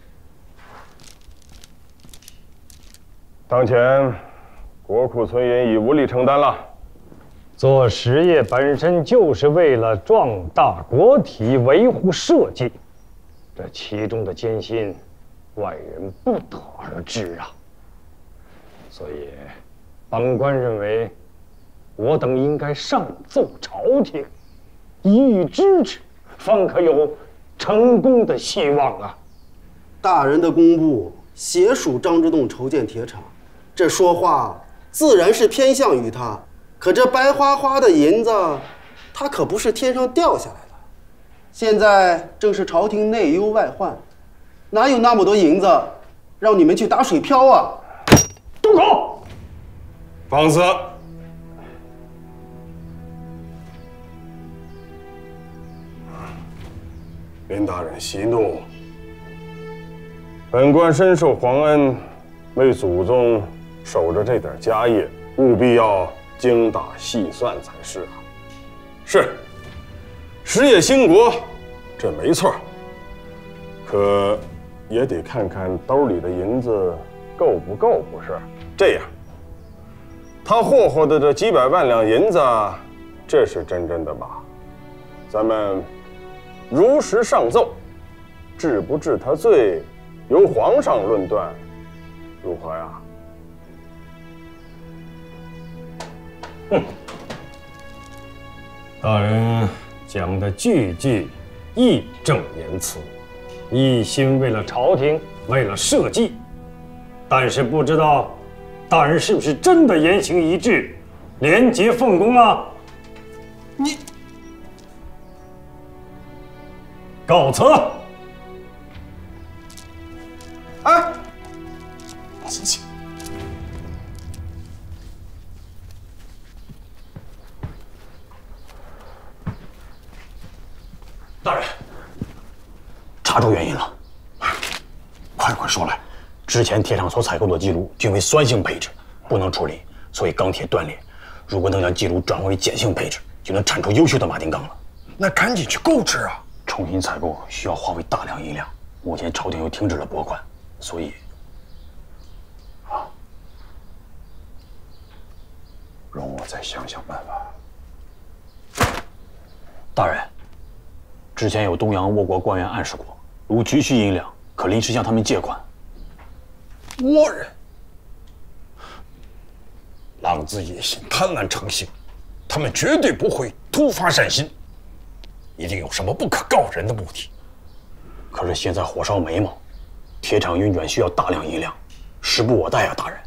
当前国库存银已无力承担了。 做实业本身就是为了壮大国体、维护社稷，这其中的艰辛，外人不得而知啊。所以，本官认为，我等应该上奏朝廷，一予支持，方可有成功的希望啊。 大人的公部协属张之洞筹建铁厂，这说话自然是偏向于他。可这白花花的银子，它可不是天上掉下来的。现在正是朝廷内忧外患，哪有那么多银子让你们去打水漂啊？ 住口！ 放肆！林大人息怒，本官深受皇恩，为祖宗守着这点家业，务必要精打细算才是啊！是，实业兴国，这没错。可也得看看兜里的银子够不够，不是？这样，他霍霍的这几百万两银子，这是真真的吧？咱们如实上奏，治不治他罪，由皇上论断，如何呀？哼， 大人讲的句句义正言辞，一心为了朝廷，为了社稷。但是不知道大人是不是真的言行一致，廉洁奉公啊？ 你告辞。 哎， 大人，查出原因了，快快说来。之前铁厂所采购的记录均为酸性配置，不能处理，所以钢铁断裂。如果能将记录转为碱性配置，就能产出优秀的马丁钢了。 那赶紧去购置啊！ 重新采购需要花费大量银两，目前朝廷又停止了拨款，所以， 啊，容我再想想办法。 大人，之前有东洋倭国官员暗示过，如急需银两，可临时向他们借款。 倭人，狼子野心，贪婪成性，他们绝对不会突发善心，一定有什么不可告人的目的。 可是现在火烧眉毛，铁厂运转需要大量银两，时不我待啊，大人。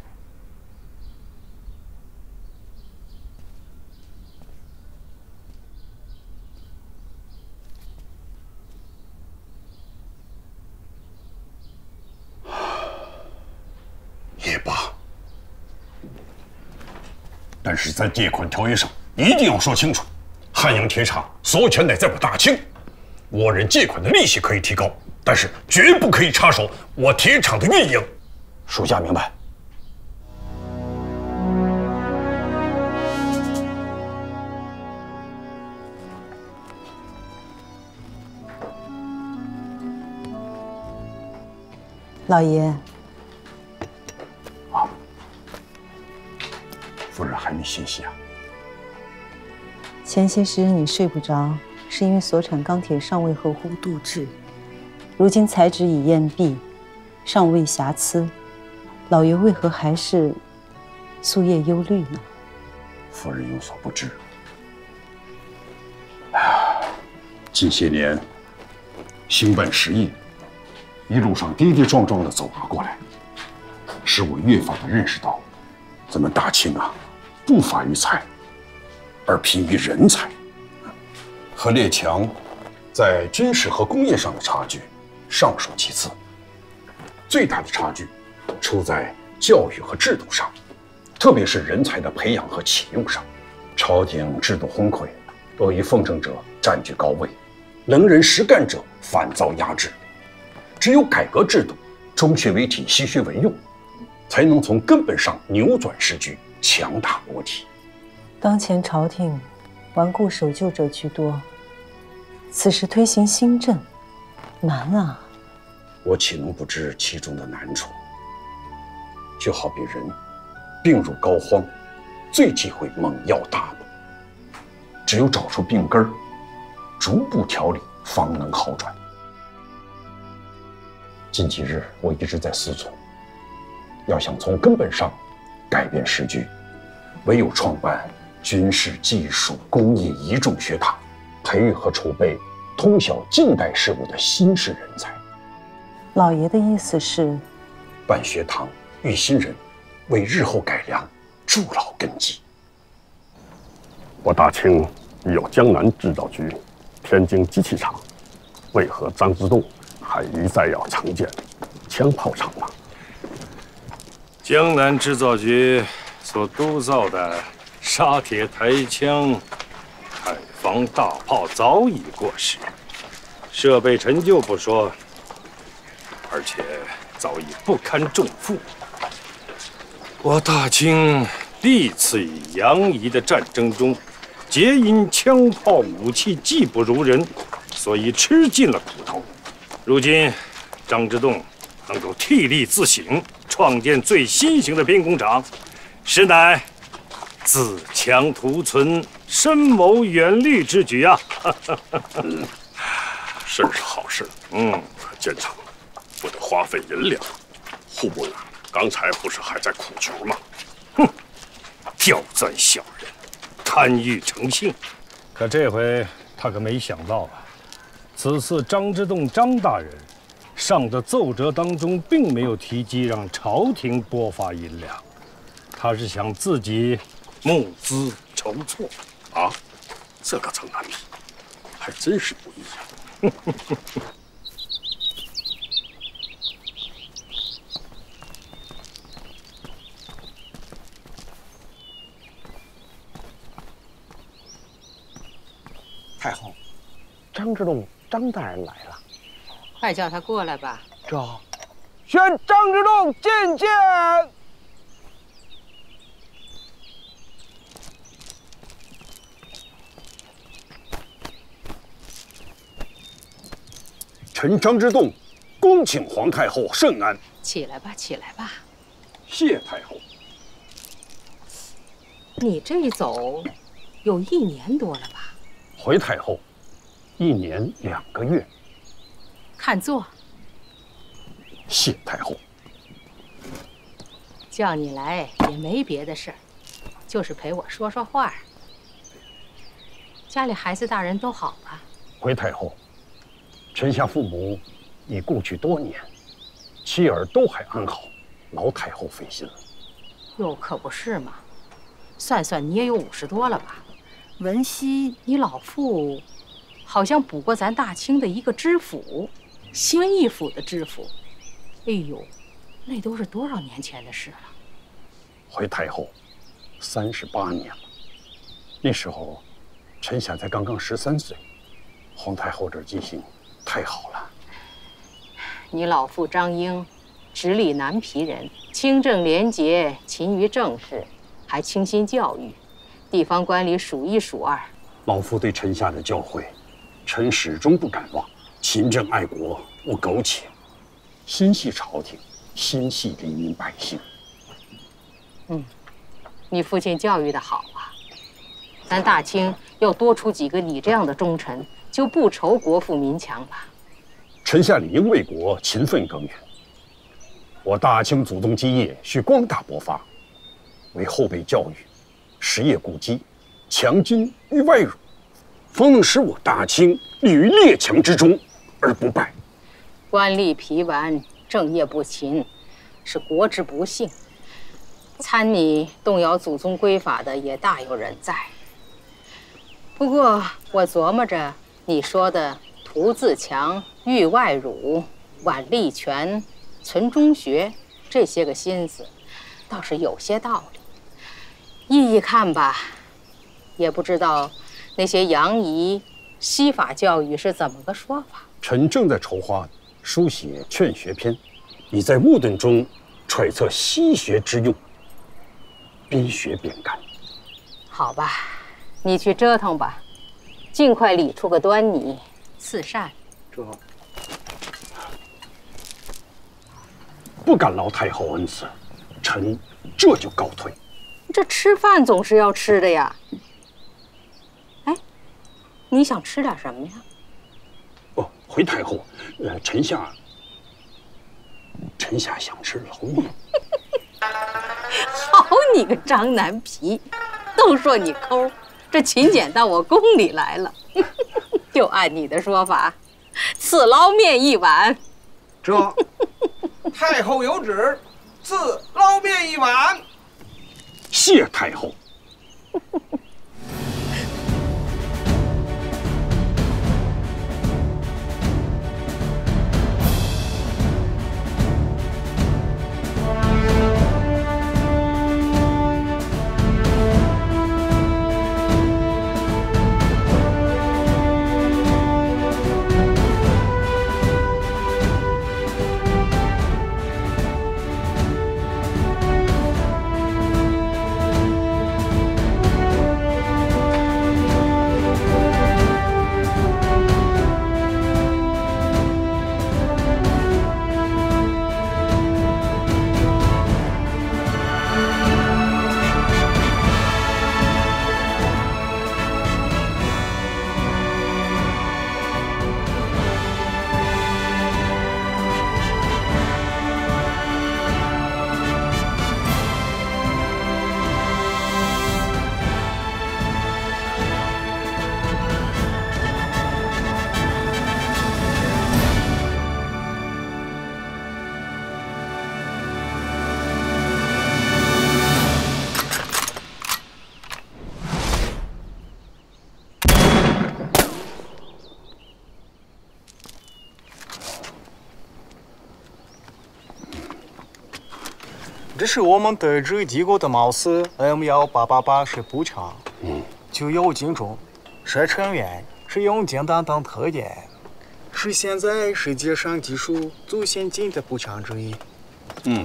也罢，但是在借款条约上， 一定要说清楚。汉阳铁厂所有权乃在我大清，我人借款的利息可以提高，但是绝不可以插手我铁厂的运营。 属下明白。 老爷， 啊，夫人还没歇息啊？ 前些时日你睡不着，是因为所产钢铁尚未合乎度制，如今材质已验毕，尚未瑕疵，老爷为何还是夙夜忧虑呢？ 夫人有所不知，哎呀，近些年兴办实业，一路上跌跌撞撞的走了过来，使我越发的认识到，咱们大清啊，不乏于财，而贫于人才。和列强在军事和工业上的差距尚属其次，最大的差距出在教育和制度上，特别是人才的培养和启用上。朝廷制度昏聩，多以奉承者占据高位，能人实干者反遭压制。只有改革制度，中学为体，西学为用，才能从根本上扭转时局，强大国体。 当前朝廷顽固守旧者居多，此时推行新政难啊！ 我岂能不知其中的难处？就好比人病入膏肓，最忌讳猛药大补，只有找出病根儿，逐步调理，方能好转。近几日我一直在思忖，要想从根本上改变时局，唯有创办军事、技术、工业一众学堂，培育和储备通晓近代事物的新式人才。 老爷的意思是， 办学堂育新人，为日后改良筑牢根基。我大清已有江南制造局、天津机器厂，为何张之洞还一再要常建枪炮厂呢？ 江南制造局所督造的沙铁抬枪、海防大炮早已过时，设备陈旧不说，而且早已不堪重负。我大清历次以杨仪的战争中，皆因枪炮武器技不如人，所以吃尽了苦头。如今张之洞能够替力自省，创建最新型的兵工厂，实乃自强图存、深谋远虑之举啊！ 嗯，甚是好事。嗯，可建厂不得花费银两。户部呢，刚才不是还在苦求吗？ 哼，刁钻小人，贪欲成性。可这回他可没想到啊，此次张之洞张大人上的奏折当中，并没有提及让朝廷拨发银两，他是想自己募资筹措啊，这个成难题，还真是不易呀。 太后，张之洞张大人来了， 快叫他过来吧。 这，宣张之洞觐见。 臣张之洞，恭请皇太后圣安。 起来吧，起来吧。 谢太后。 你这一走，有一年多了吧？ 回太后，一年两个月。 看座。 谢太后。 叫你来也没别的事儿，就是陪我说说话。家里孩子大人都好吧？ 回太后，臣下父母已故去多年，妻儿都还安好，劳太后费心了。 哟，可不是嘛！算算你也有五十多了吧？闻悉你老父好像补过咱大清的一个知府，兴义府的知府。哎呦，那都是多少年前的事了。 回太后，三十八年了。 那时候，臣下才刚刚十三岁，皇太后这记性太好了。 你老父张英，直隶南皮人，清正廉洁，勤于政事，还倾心教育，地方官里数一数二。 老父对臣下的教诲，臣始终不敢忘。勤政爱国，不苟且，心系朝廷，心系黎民百姓。 嗯，你父亲教育的好啊。咱大清要多出几个你这样的忠臣，就不愁国富民强了。 臣下理应为国勤奋耕耘。我大清祖宗基业需光大勃发，为后辈教育，实业固基，强军于外辱，方能使我大清立于列强之中而不败。 官吏疲顽，政业不勤，是国之不幸。参你动摇祖宗规法的也大有人在。不过我琢磨着你说的图自强、御外辱、挽利权、存中学这些个心思，倒是有些道理。意义看吧，也不知道那些洋夷西法教育是怎么个说法。 臣正在筹划书写《劝学篇》，以在误顿中揣测西学之用，宾学便干。 好吧，你去折腾吧，尽快理出个端倪，赐善。 这不敢劳太后恩赐，臣这就告退。 这吃饭总是要吃的呀。哎，你想吃点什么呀？ 哦，回太后，呃，臣下，臣下想吃捞面。 好你个张南皮，都说你抠，这勤俭到我宫里来了。就按你的说法，赐捞面一碗。 这太后有旨，赐捞面一碗。 谢太后。 这是我们德州帝国的毛丝 M 幺八八八式步枪， 嗯， 具有精准、射程远、使用简单等特点，是现在世界上技术最先进的步枪之一。 嗯，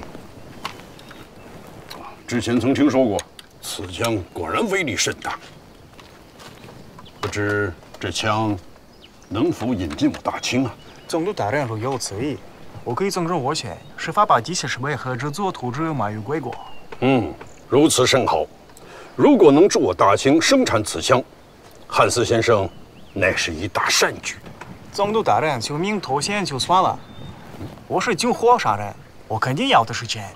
之前曾听说过，此枪果然威力甚大。不知这枪能否引进我大清啊？ 总督大人若有此意，我可以赠送我钱，设法把机械设备和制作图纸卖于贵国。 嗯，如此甚好。如果能助我大清生产此枪，汉斯先生乃是一大善举。 总督大人就明脱险就算了，我是军火商人，我肯定要的是钱。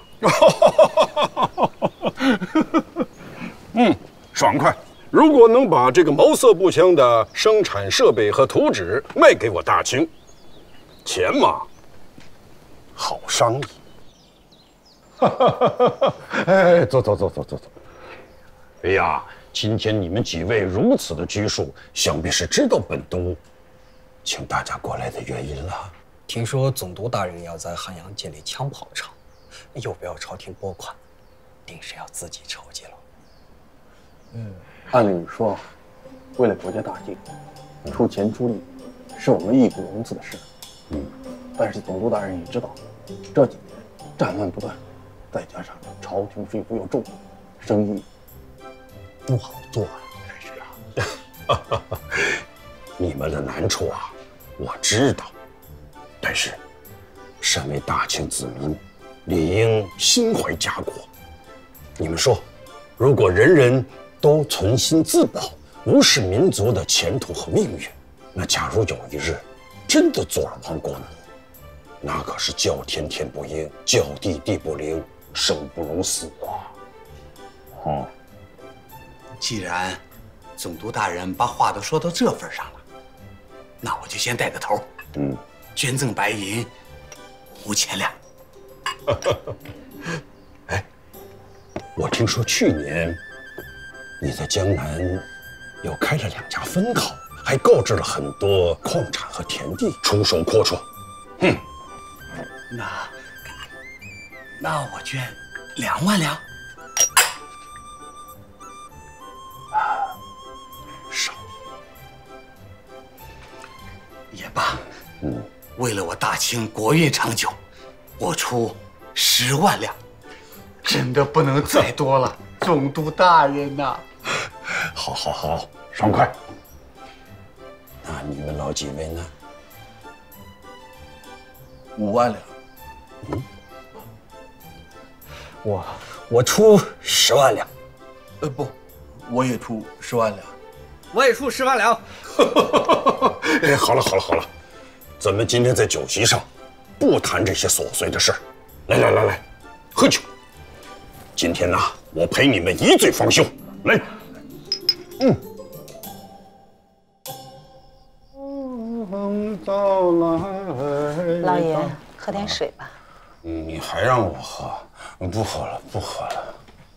嗯，爽快。如果能把这个毛瑟步枪的生产设备和图纸卖给我大清，钱嘛，好商议。哎，走走走走走走。哎呀，今天你们几位如此的拘束，想必是知道本督请大家过来的原因了。 听说总督大人要在汉阳建立枪炮厂，又不要朝廷拨款，定是要自己筹集了。 嗯，按理说，为了国家大计，出钱出力，是我们义不容辞的事。嗯，但是总督大人也知道，这几年战乱不断，再加上朝廷税负又重，生意不好做啊。 是啊，你们的难处啊，我知道。但是，身为大清子民，理应心怀家国。你们说，如果人人都存心自保，无视民族的前途和命运，那假如有一日真的做了亡国奴，那可是叫天天不应，叫地地不灵，生不如死啊！ 哦，既然总督大人把话都说到这份上了，那我就先带个头。 嗯， 捐赠白银五千两。 哎，我听说去年你在江南又开了两家分行，还购置了很多矿产和田地，出手阔绰。哼， 那那我捐两万两。 少也罢。嗯，为了我大清国运长久，我出十万两，真的不能再多了，总督大人呐！ 好，好，好，爽快。那你们老几位呢？ 五万两。 嗯，我我出十万两。 呃，不，我也出十万两。 我也出十万两。 哎，好了，好了，好了。咱们今天在酒席上，不谈这些琐碎的事儿。来来来来，喝酒。今天呢，我陪你们一醉方休。来，嗯。 老爷，喝点水吧。 你还让我喝？不喝了，不喝了。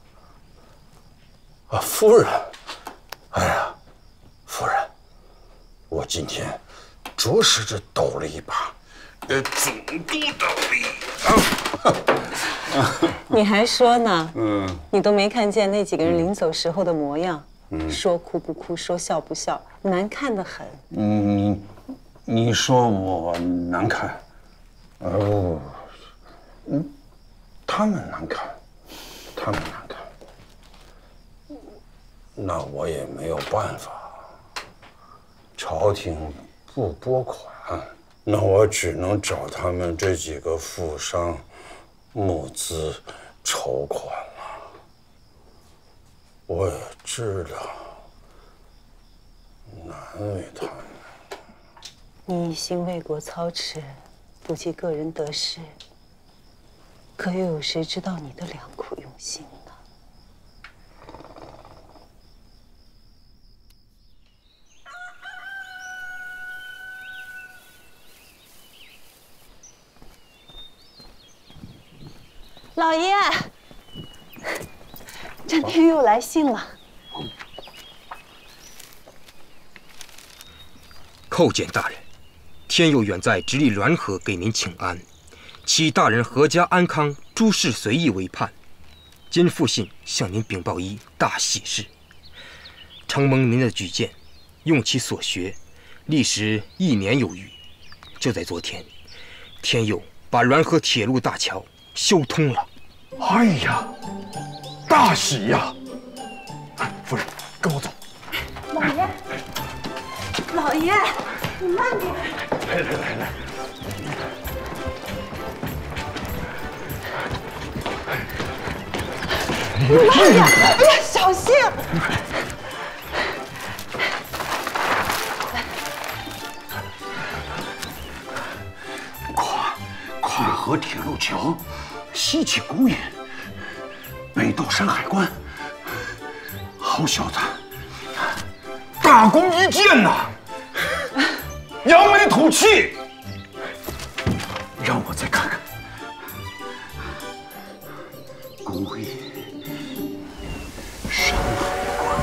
啊，夫人，哎呀，夫人，我今天着实是抖了一把，呃，总督的力啊！ 你还说呢？ 嗯， 你都没看见那几个人临走时候的模样， 嗯， 说哭不哭，说笑不笑，难看得很。 嗯，你你说我难看？哦，嗯，他们难看，他们难看，那我也没有办法。朝廷不拨款，那我只能找他们这几个富商募资筹款了。我也知道难为他们。 你一心为国操持，不计个人得失，可又有谁知道你的良苦用心呢？老爷，詹天佑来信了。 叩见大人，天佑远在直隶滦河给您请安，祈大人阖家安康，诸事随意为盼。今复信向您禀报一大喜事，承蒙您的举荐，用其所学，历时一年有余。就在昨天，天佑把滦河铁路大桥修通了。 哎呀，大喜呀！夫人，跟我走。 老爷，老爷，你慢点。 来来来来。 你慢点！哎呀，小心！ 跨跨河铁路桥。西起古冶，北到山海关，好小子，大功一件呐！扬眉吐气，让我再看看，古冶、山海关。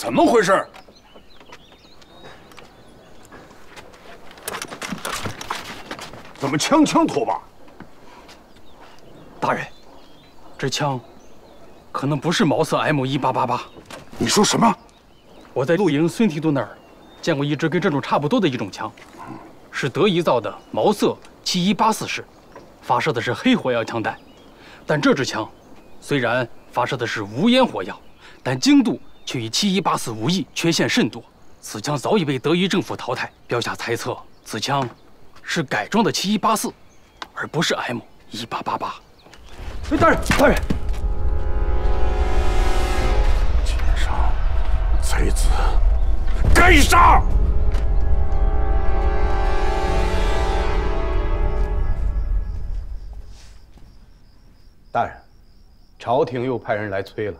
怎么回事？怎么枪枪脱把？ 大人，这枪可能不是毛瑟 M 一八八八。 你说什么？ 我在露营孙提督那儿见过一支跟这种差不多的一种枪，是德仪造的毛瑟七一八四式，发射的是黑火药枪弹。但这支枪虽然发射的是无烟火药，但精度却与七一八四无异，缺陷甚多。此枪早已被德仪政府淘汰。标下猜测，此枪是改装的七一八四，而不是 M 一八八八。 哎，大人，大人，奸商贼子，该杀！ 大人，朝廷又派人来催了。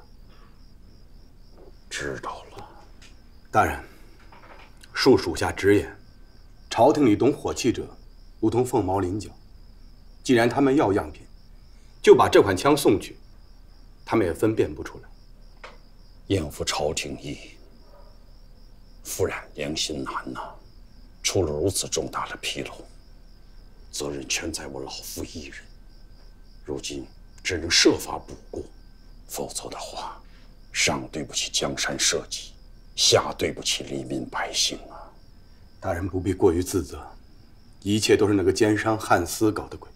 知道了。 大人，恕属下直言，朝廷里懂火器者如同凤毛麟角。既然他们要样品，就把这款枪送去，他们也分辨不出来。 应付朝廷意，夫人良心难呐、啊。出了如此重大的纰漏，责任全在我老夫一人。如今只能设法补过，否则的话，上对不起江山社稷，下对不起黎民百姓啊！ 大人不必过于自责，一切都是那个奸商汉斯搞的鬼。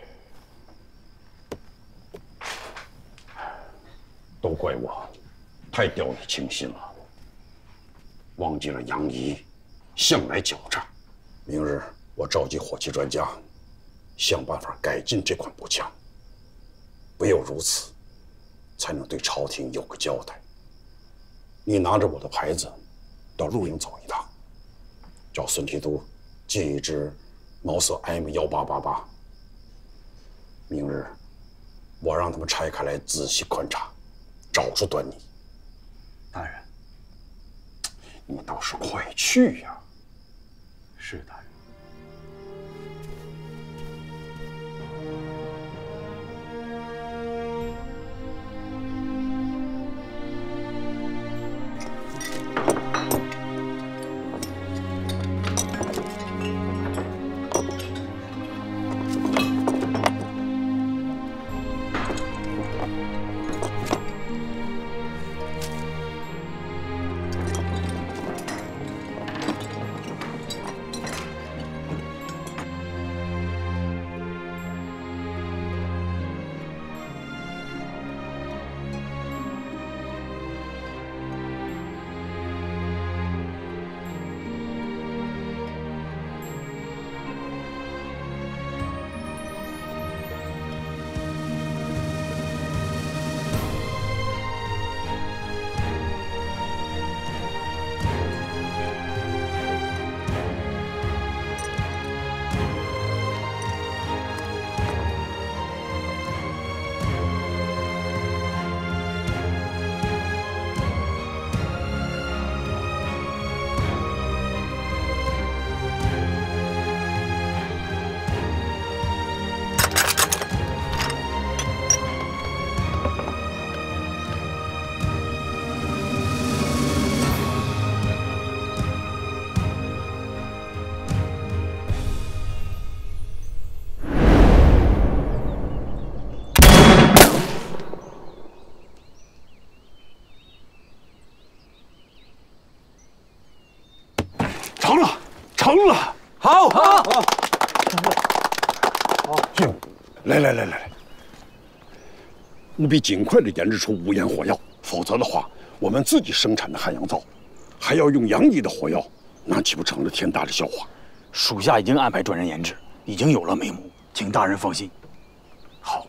都怪我，太掉以轻心了，忘记了杨仪向来狡诈。明日我召集火器专家，想办法改进这款步枪。唯有如此，才能对朝廷有个交代。你拿着我的牌子，到露营走一趟，叫孙提督寄一支毛瑟 M 一八八八。明日我让他们拆开来仔细观察，找出端倪。 大人， 你倒是快去呀！ 是大人。 成了，成了！ 好，好，好， 好，进，来来来来来，务必尽快的研制出无烟火药，否则的话，我们自己生产的汉阳造，还要用杨仪的火药，那岂不成了天大的笑话？ 属下已经安排专人研制，已经有了眉目，请大人放心。 好。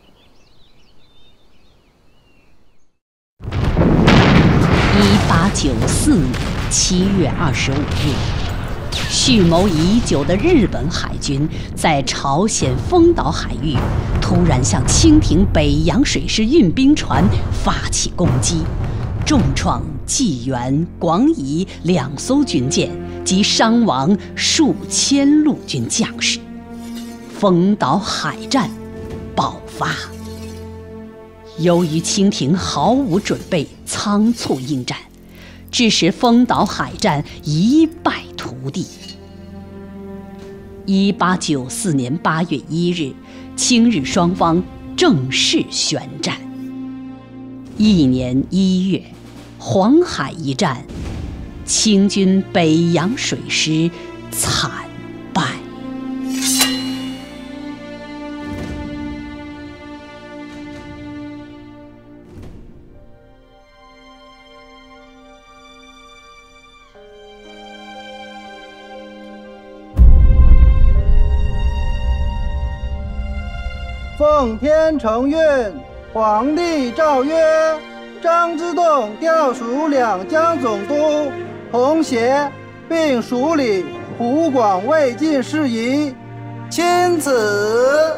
一八九四年七月二十五日。蓄谋已久的日本海军在朝鲜丰岛海域突然向清廷北洋水师运兵船发起攻击，重创济源、广乙两艘军舰及伤亡数千陆军将士，丰岛海战爆发。由于清廷毫无准备，仓促应战， 致使丰岛海战一败涂地。一八九四年八月一日，清日双方正式宣战。一年一月，黄海一战，清军北洋水师惨败。 奉天承运，皇帝诏曰：张之洞调属两江总督、同协，并署理湖广卫进事宜，钦此。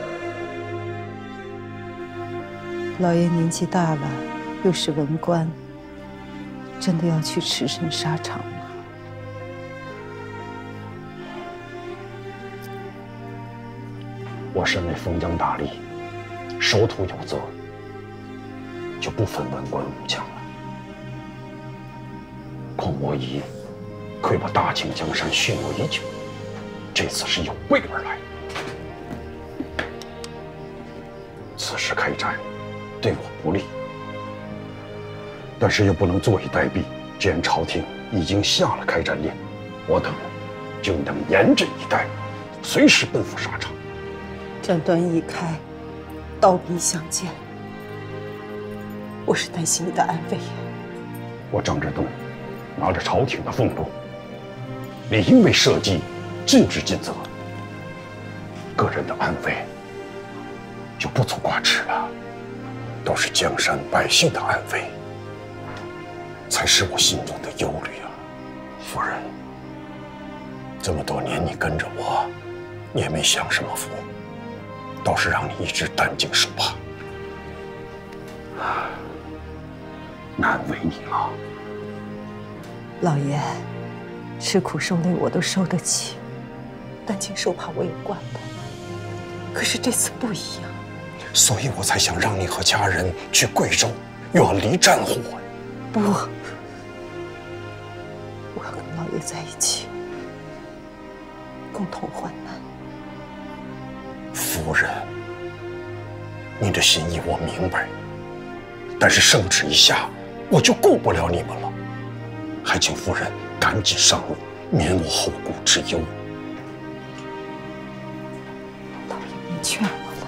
老爷年纪大了，又是文官，真的要去赤身沙场吗？ 我身为封疆大吏，手头有责，就不分文官武将了。况我已窥我大清江山蓄谋已久，这次是有备而来。此时开战，对我不利，但是又不能坐以待毙。既然朝廷已经下了开战令，我等就应当严阵以待，随时奔赴沙场。 战端一开，刀兵相见，我是担心你的安危呀。 我张之洞拿着朝廷的俸禄，理应为社稷尽职尽责，个人的安危就不足挂齿了。都是江山百姓的安危，才是我心中的忧虑啊。夫人，这么多年你跟着我，你也没享什么福，倒是让你一直担惊受怕，难为你了。 老爷，吃苦受累我都受得起，担惊受怕我也惯了。可是这次不一样， 所以我才想让你和家人去贵州，远离战火。 不，我要跟老爷在一起，共同患难。 夫人，你的心意我明白，但是圣旨一下，我就顾不了你们了。还请夫人赶紧上路，免我后顾之忧。 老爷，你劝我了。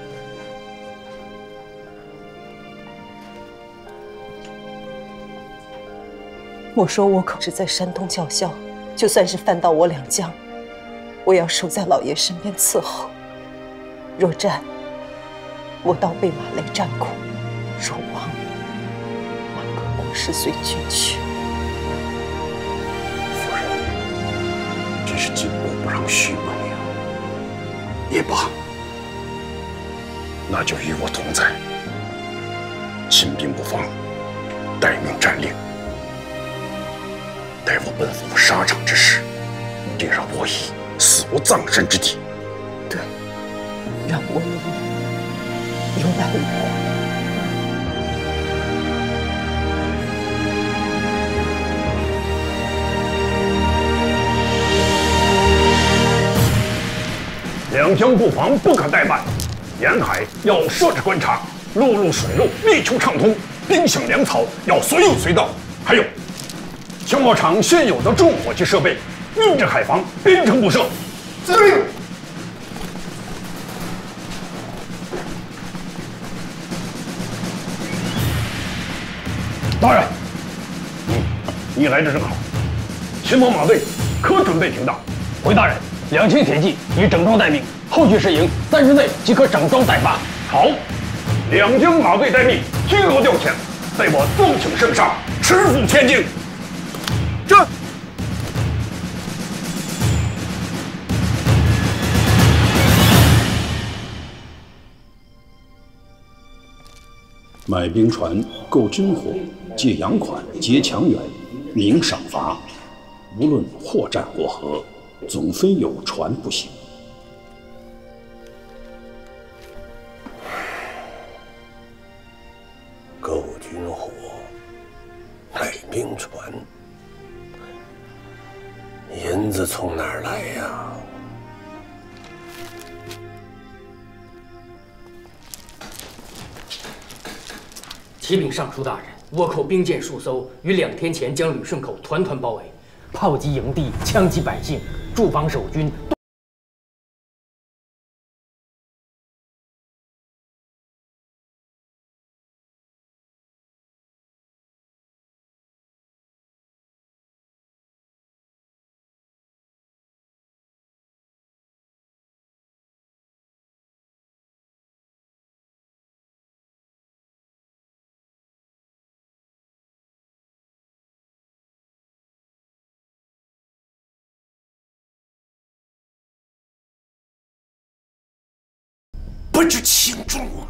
我说我可是在山东叫嚣，就算是犯到我两江，我要守在老爷身边伺候。若战，我到备马累战苦；若亡，马革裹尸随军去。 夫人，真是巾帼不让须眉啊！也罢，那就与我同在，亲兵不放，待命战令。待我奔赴沙场之时，定让我以死无葬身之地。 对，让我以有来无往。两江布防不可怠慢，沿海要设置观察，陆路水路力求畅通，兵饷粮草要随有随到。还有，消耗场现有的重火器设备，运至海防，边城不设。司令。大人，嗯，你来的正好，巡逻马队可准备停当。 回大人，两清铁骑已整装待命，后续试营三日内即可整装待发。 好，两江马队待命，军额调遣，待我奏请圣上，持赴天津。 这。 买兵船、购军火、借洋款、结强援、明赏罚，无论或战或和，总非有船不行。 购军火、买兵船，银子从哪儿来呀？ 启禀尚书大人，倭寇兵舰数艘，于两天前将旅顺口团团包围，炮击营地，枪击百姓，驻防守军。 不知轻重啊！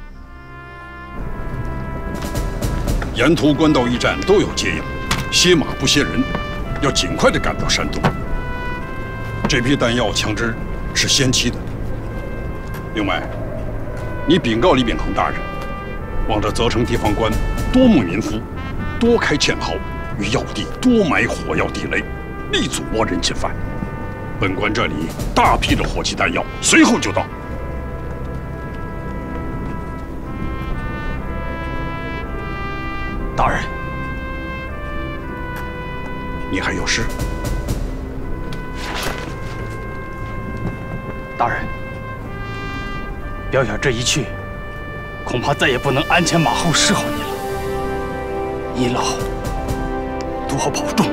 沿途官道驿站都有接应，歇马不歇人，要尽快的赶到山东。这批弹药、枪支是先期的。另外，你禀告李秉衡大人，望着责成地方官多募民夫，多开堑壕，于要地多埋火药地雷，力阻倭人侵犯。本官这里大批的火器弹药随后就到。 大人， 你还有事？ 大人，表姐这一去，恐怕再也不能鞍前马后侍候你了。一老多保重。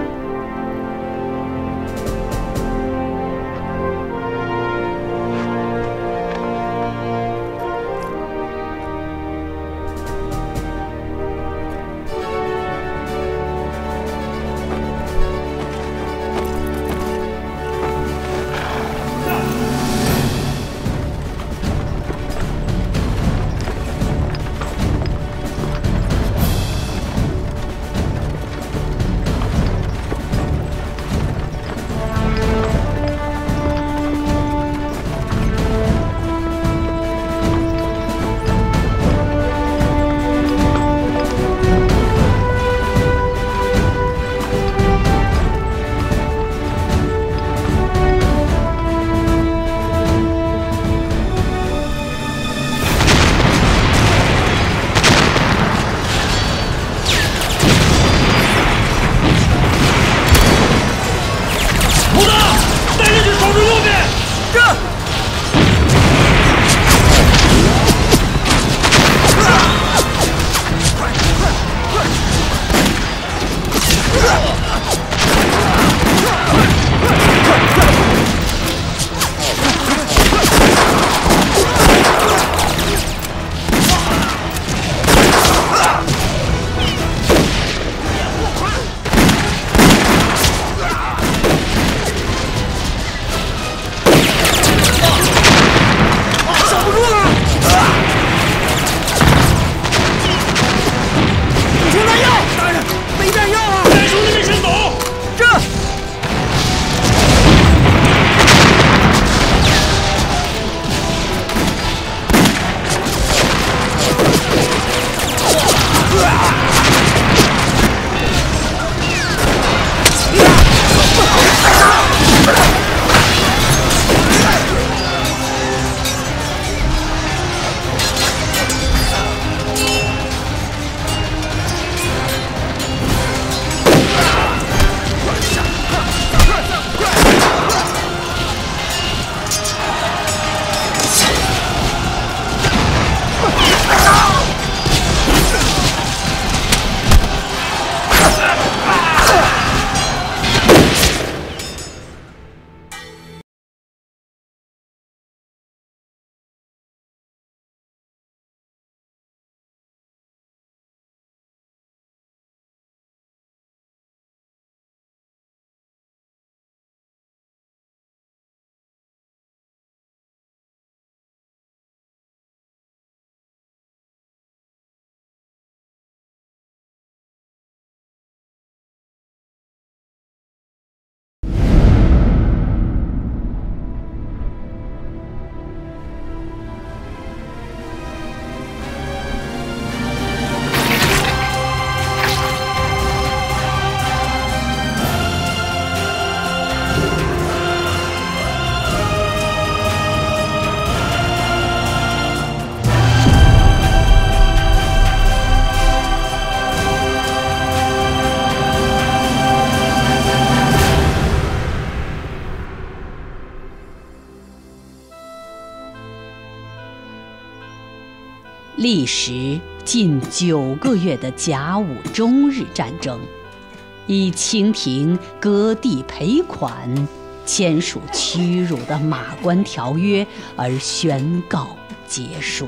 历时近九个月的甲午中日战争，以清廷割地赔款、签署屈辱的马关条约而宣告结束。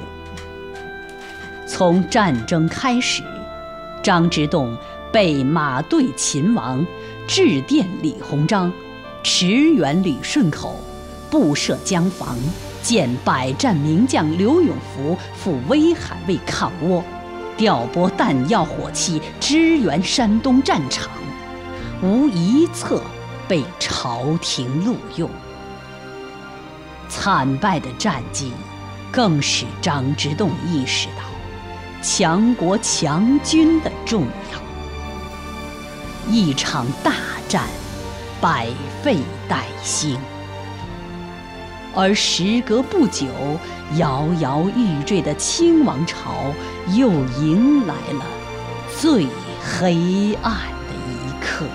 从战争开始，张之洞被马对秦王，致电李鸿章，驰援旅顺口，布设江防，建百战名将刘永福赴威海卫抗倭，调拨弹药火器支援山东战场，无一策被朝廷录用。惨败的战绩更使张之洞意识到强国强军的重要。一场大战，百废待兴。而时隔不久，摇摇欲坠的清王朝又迎来了最黑暗的一刻。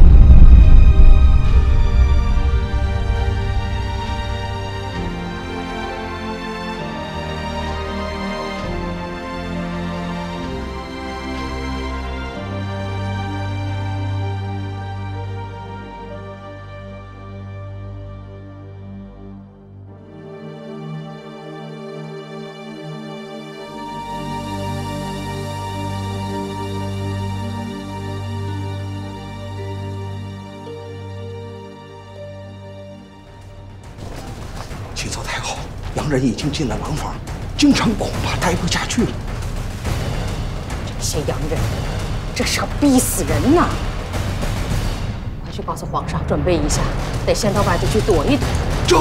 启奏太后，洋人已经进了廊坊，京城恐怕待不下去了。 这些洋人，这是要逼死人呐！快去告诉皇上，准备一下，得先到外头去躲一躲。 这。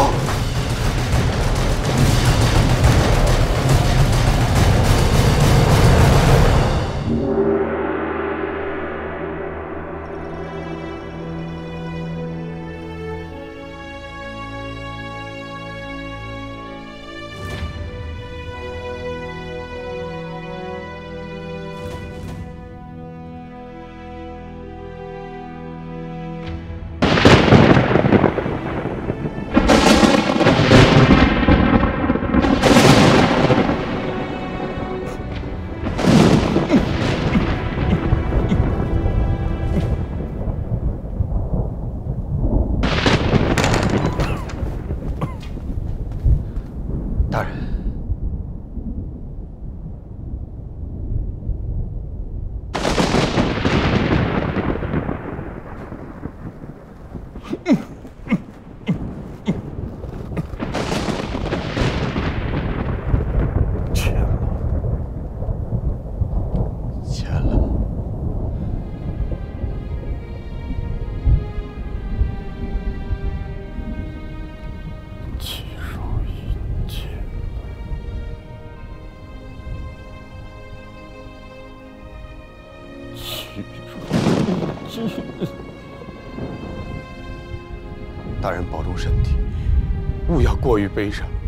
大人保重身体，勿要过于悲伤。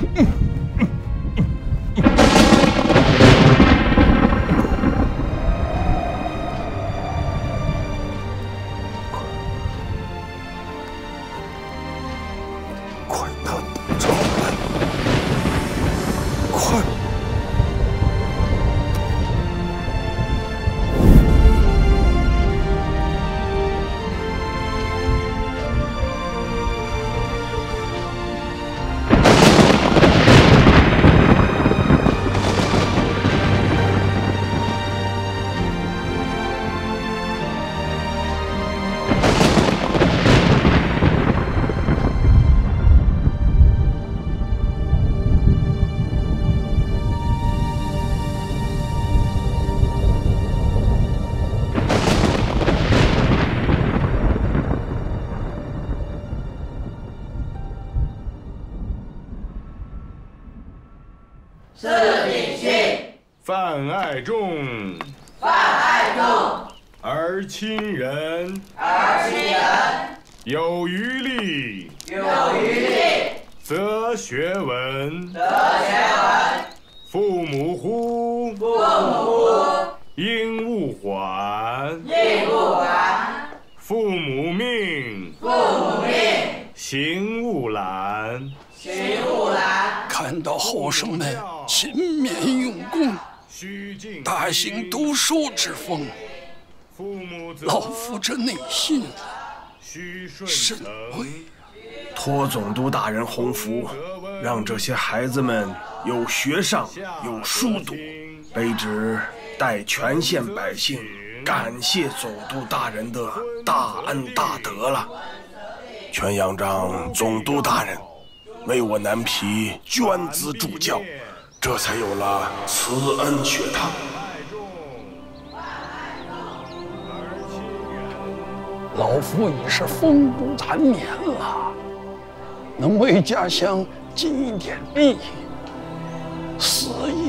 快拿刀来！快！ 四品训： 范爱众， 范爱众， 而亲仁， 而亲仁， 有余力， 有余力， 则学文， 则学文， 父母呼， 父母呼， 应勿缓， 应勿缓， 父母命， 父母命， 行勿懒， 行勿懒。 看到后生们勤勉用功，大兴读书之风，老夫这内心甚慰。 托总督大人洪福，让这些孩子们有学上，有书读，卑职代全县百姓感谢总督大人的大恩大德了。全仰仗总督大人为我南皮捐资助教，这才有了慈恩学堂。 老夫已是风烛残年了，能为家乡尽一点力，死亦